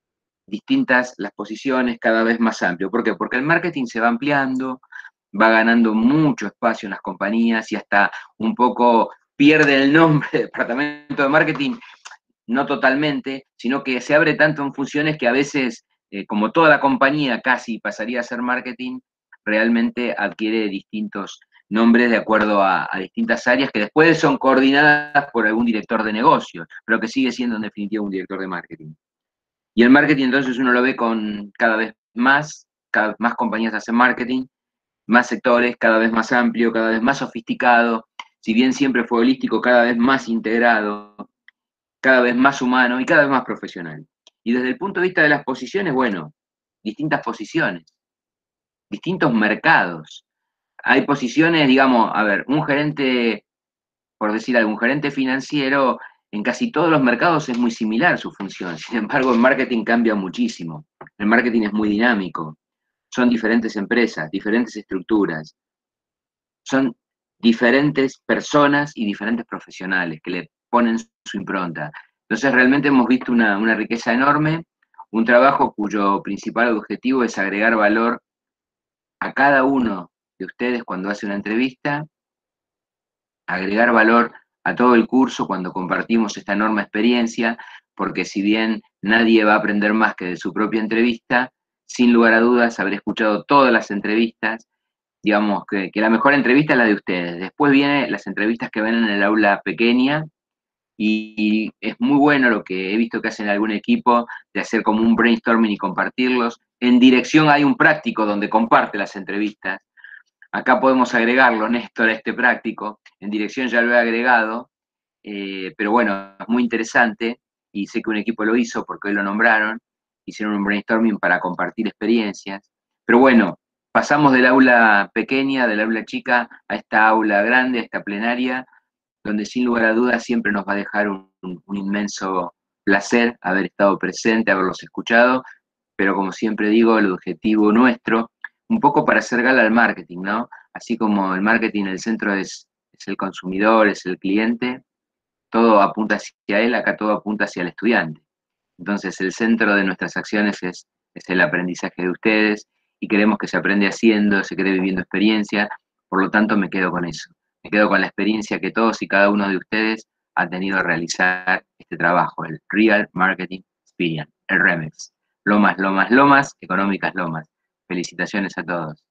distintas las posiciones, cada vez más amplio. ¿Por qué? Porque el marketing se va ampliando, va ganando mucho espacio en las compañías y hasta un poco pierde el nombre de departamento de marketing, no totalmente, sino que se abre tanto en funciones que a veces, como toda la compañía casi pasaría a ser marketing, realmente adquiere distintos nombres de acuerdo a distintas áreas que después son coordinadas por algún director de negocios, pero que sigue siendo en definitiva un director de marketing. Y el marketing entonces uno lo ve con cada vez más compañías hacen marketing, más sectores, cada vez más amplio, cada vez más sofisticado, si bien siempre fue holístico, cada vez más integrado, cada vez más humano y cada vez más profesional. Y desde el punto de vista de las posiciones, bueno, distintas posiciones, distintos mercados. Hay posiciones, digamos, a ver, un gerente, por decir algo, un gerente financiero, en casi todos los mercados es muy similar su función. Sin embargo, el marketing cambia muchísimo. El marketing es muy dinámico. Son diferentes empresas, diferentes estructuras. Son diferentes personas y diferentes profesionales que le ponen su impronta. Entonces, realmente hemos visto una riqueza enorme, un trabajo cuyo principal objetivo es agregar valor a cada uno de ustedes cuando hace una entrevista, agregar valor a todo el curso cuando compartimos esta enorme experiencia, porque si bien nadie va a aprender más que de su propia entrevista, sin lugar a dudas habré escuchado todas las entrevistas, digamos que la mejor entrevista es la de ustedes. Después vienen las entrevistas que ven en el aula pequeña, y es muy bueno lo que he visto que hacen algún equipo, de hacer como un brainstorming y compartirlos. En dirección hay un práctico donde comparte las entrevistas. Acá podemos agregarlo, Néstor, a este práctico. En dirección ya lo he agregado, pero bueno, es muy interesante y sé que un equipo lo hizo porque hoy lo nombraron. Hicieron un brainstorming para compartir experiencias. Pero bueno, pasamos del aula pequeña, del aula chica, a esta aula grande, a esta plenaria, donde sin lugar a dudas siempre nos va a dejar un inmenso placer haber estado presente, haberlos escuchado, pero como siempre digo, el objetivo nuestro, un poco para hacer gala al marketing, ¿no? Así como el marketing, el centro es el consumidor, es el cliente, todo apunta hacia él, acá todo apunta hacia el estudiante. Entonces el centro de nuestras acciones es el aprendizaje de ustedes y queremos que se aprende haciendo, se quede viviendo experiencia, por lo tanto me quedo con eso. Me quedo con la experiencia que todos y cada uno de ustedes ha tenido a realizar este trabajo, el Real Marketing Experience, el REMEX. lomas, lomas, lomas, económicas lomas. Felicitaciones a todos.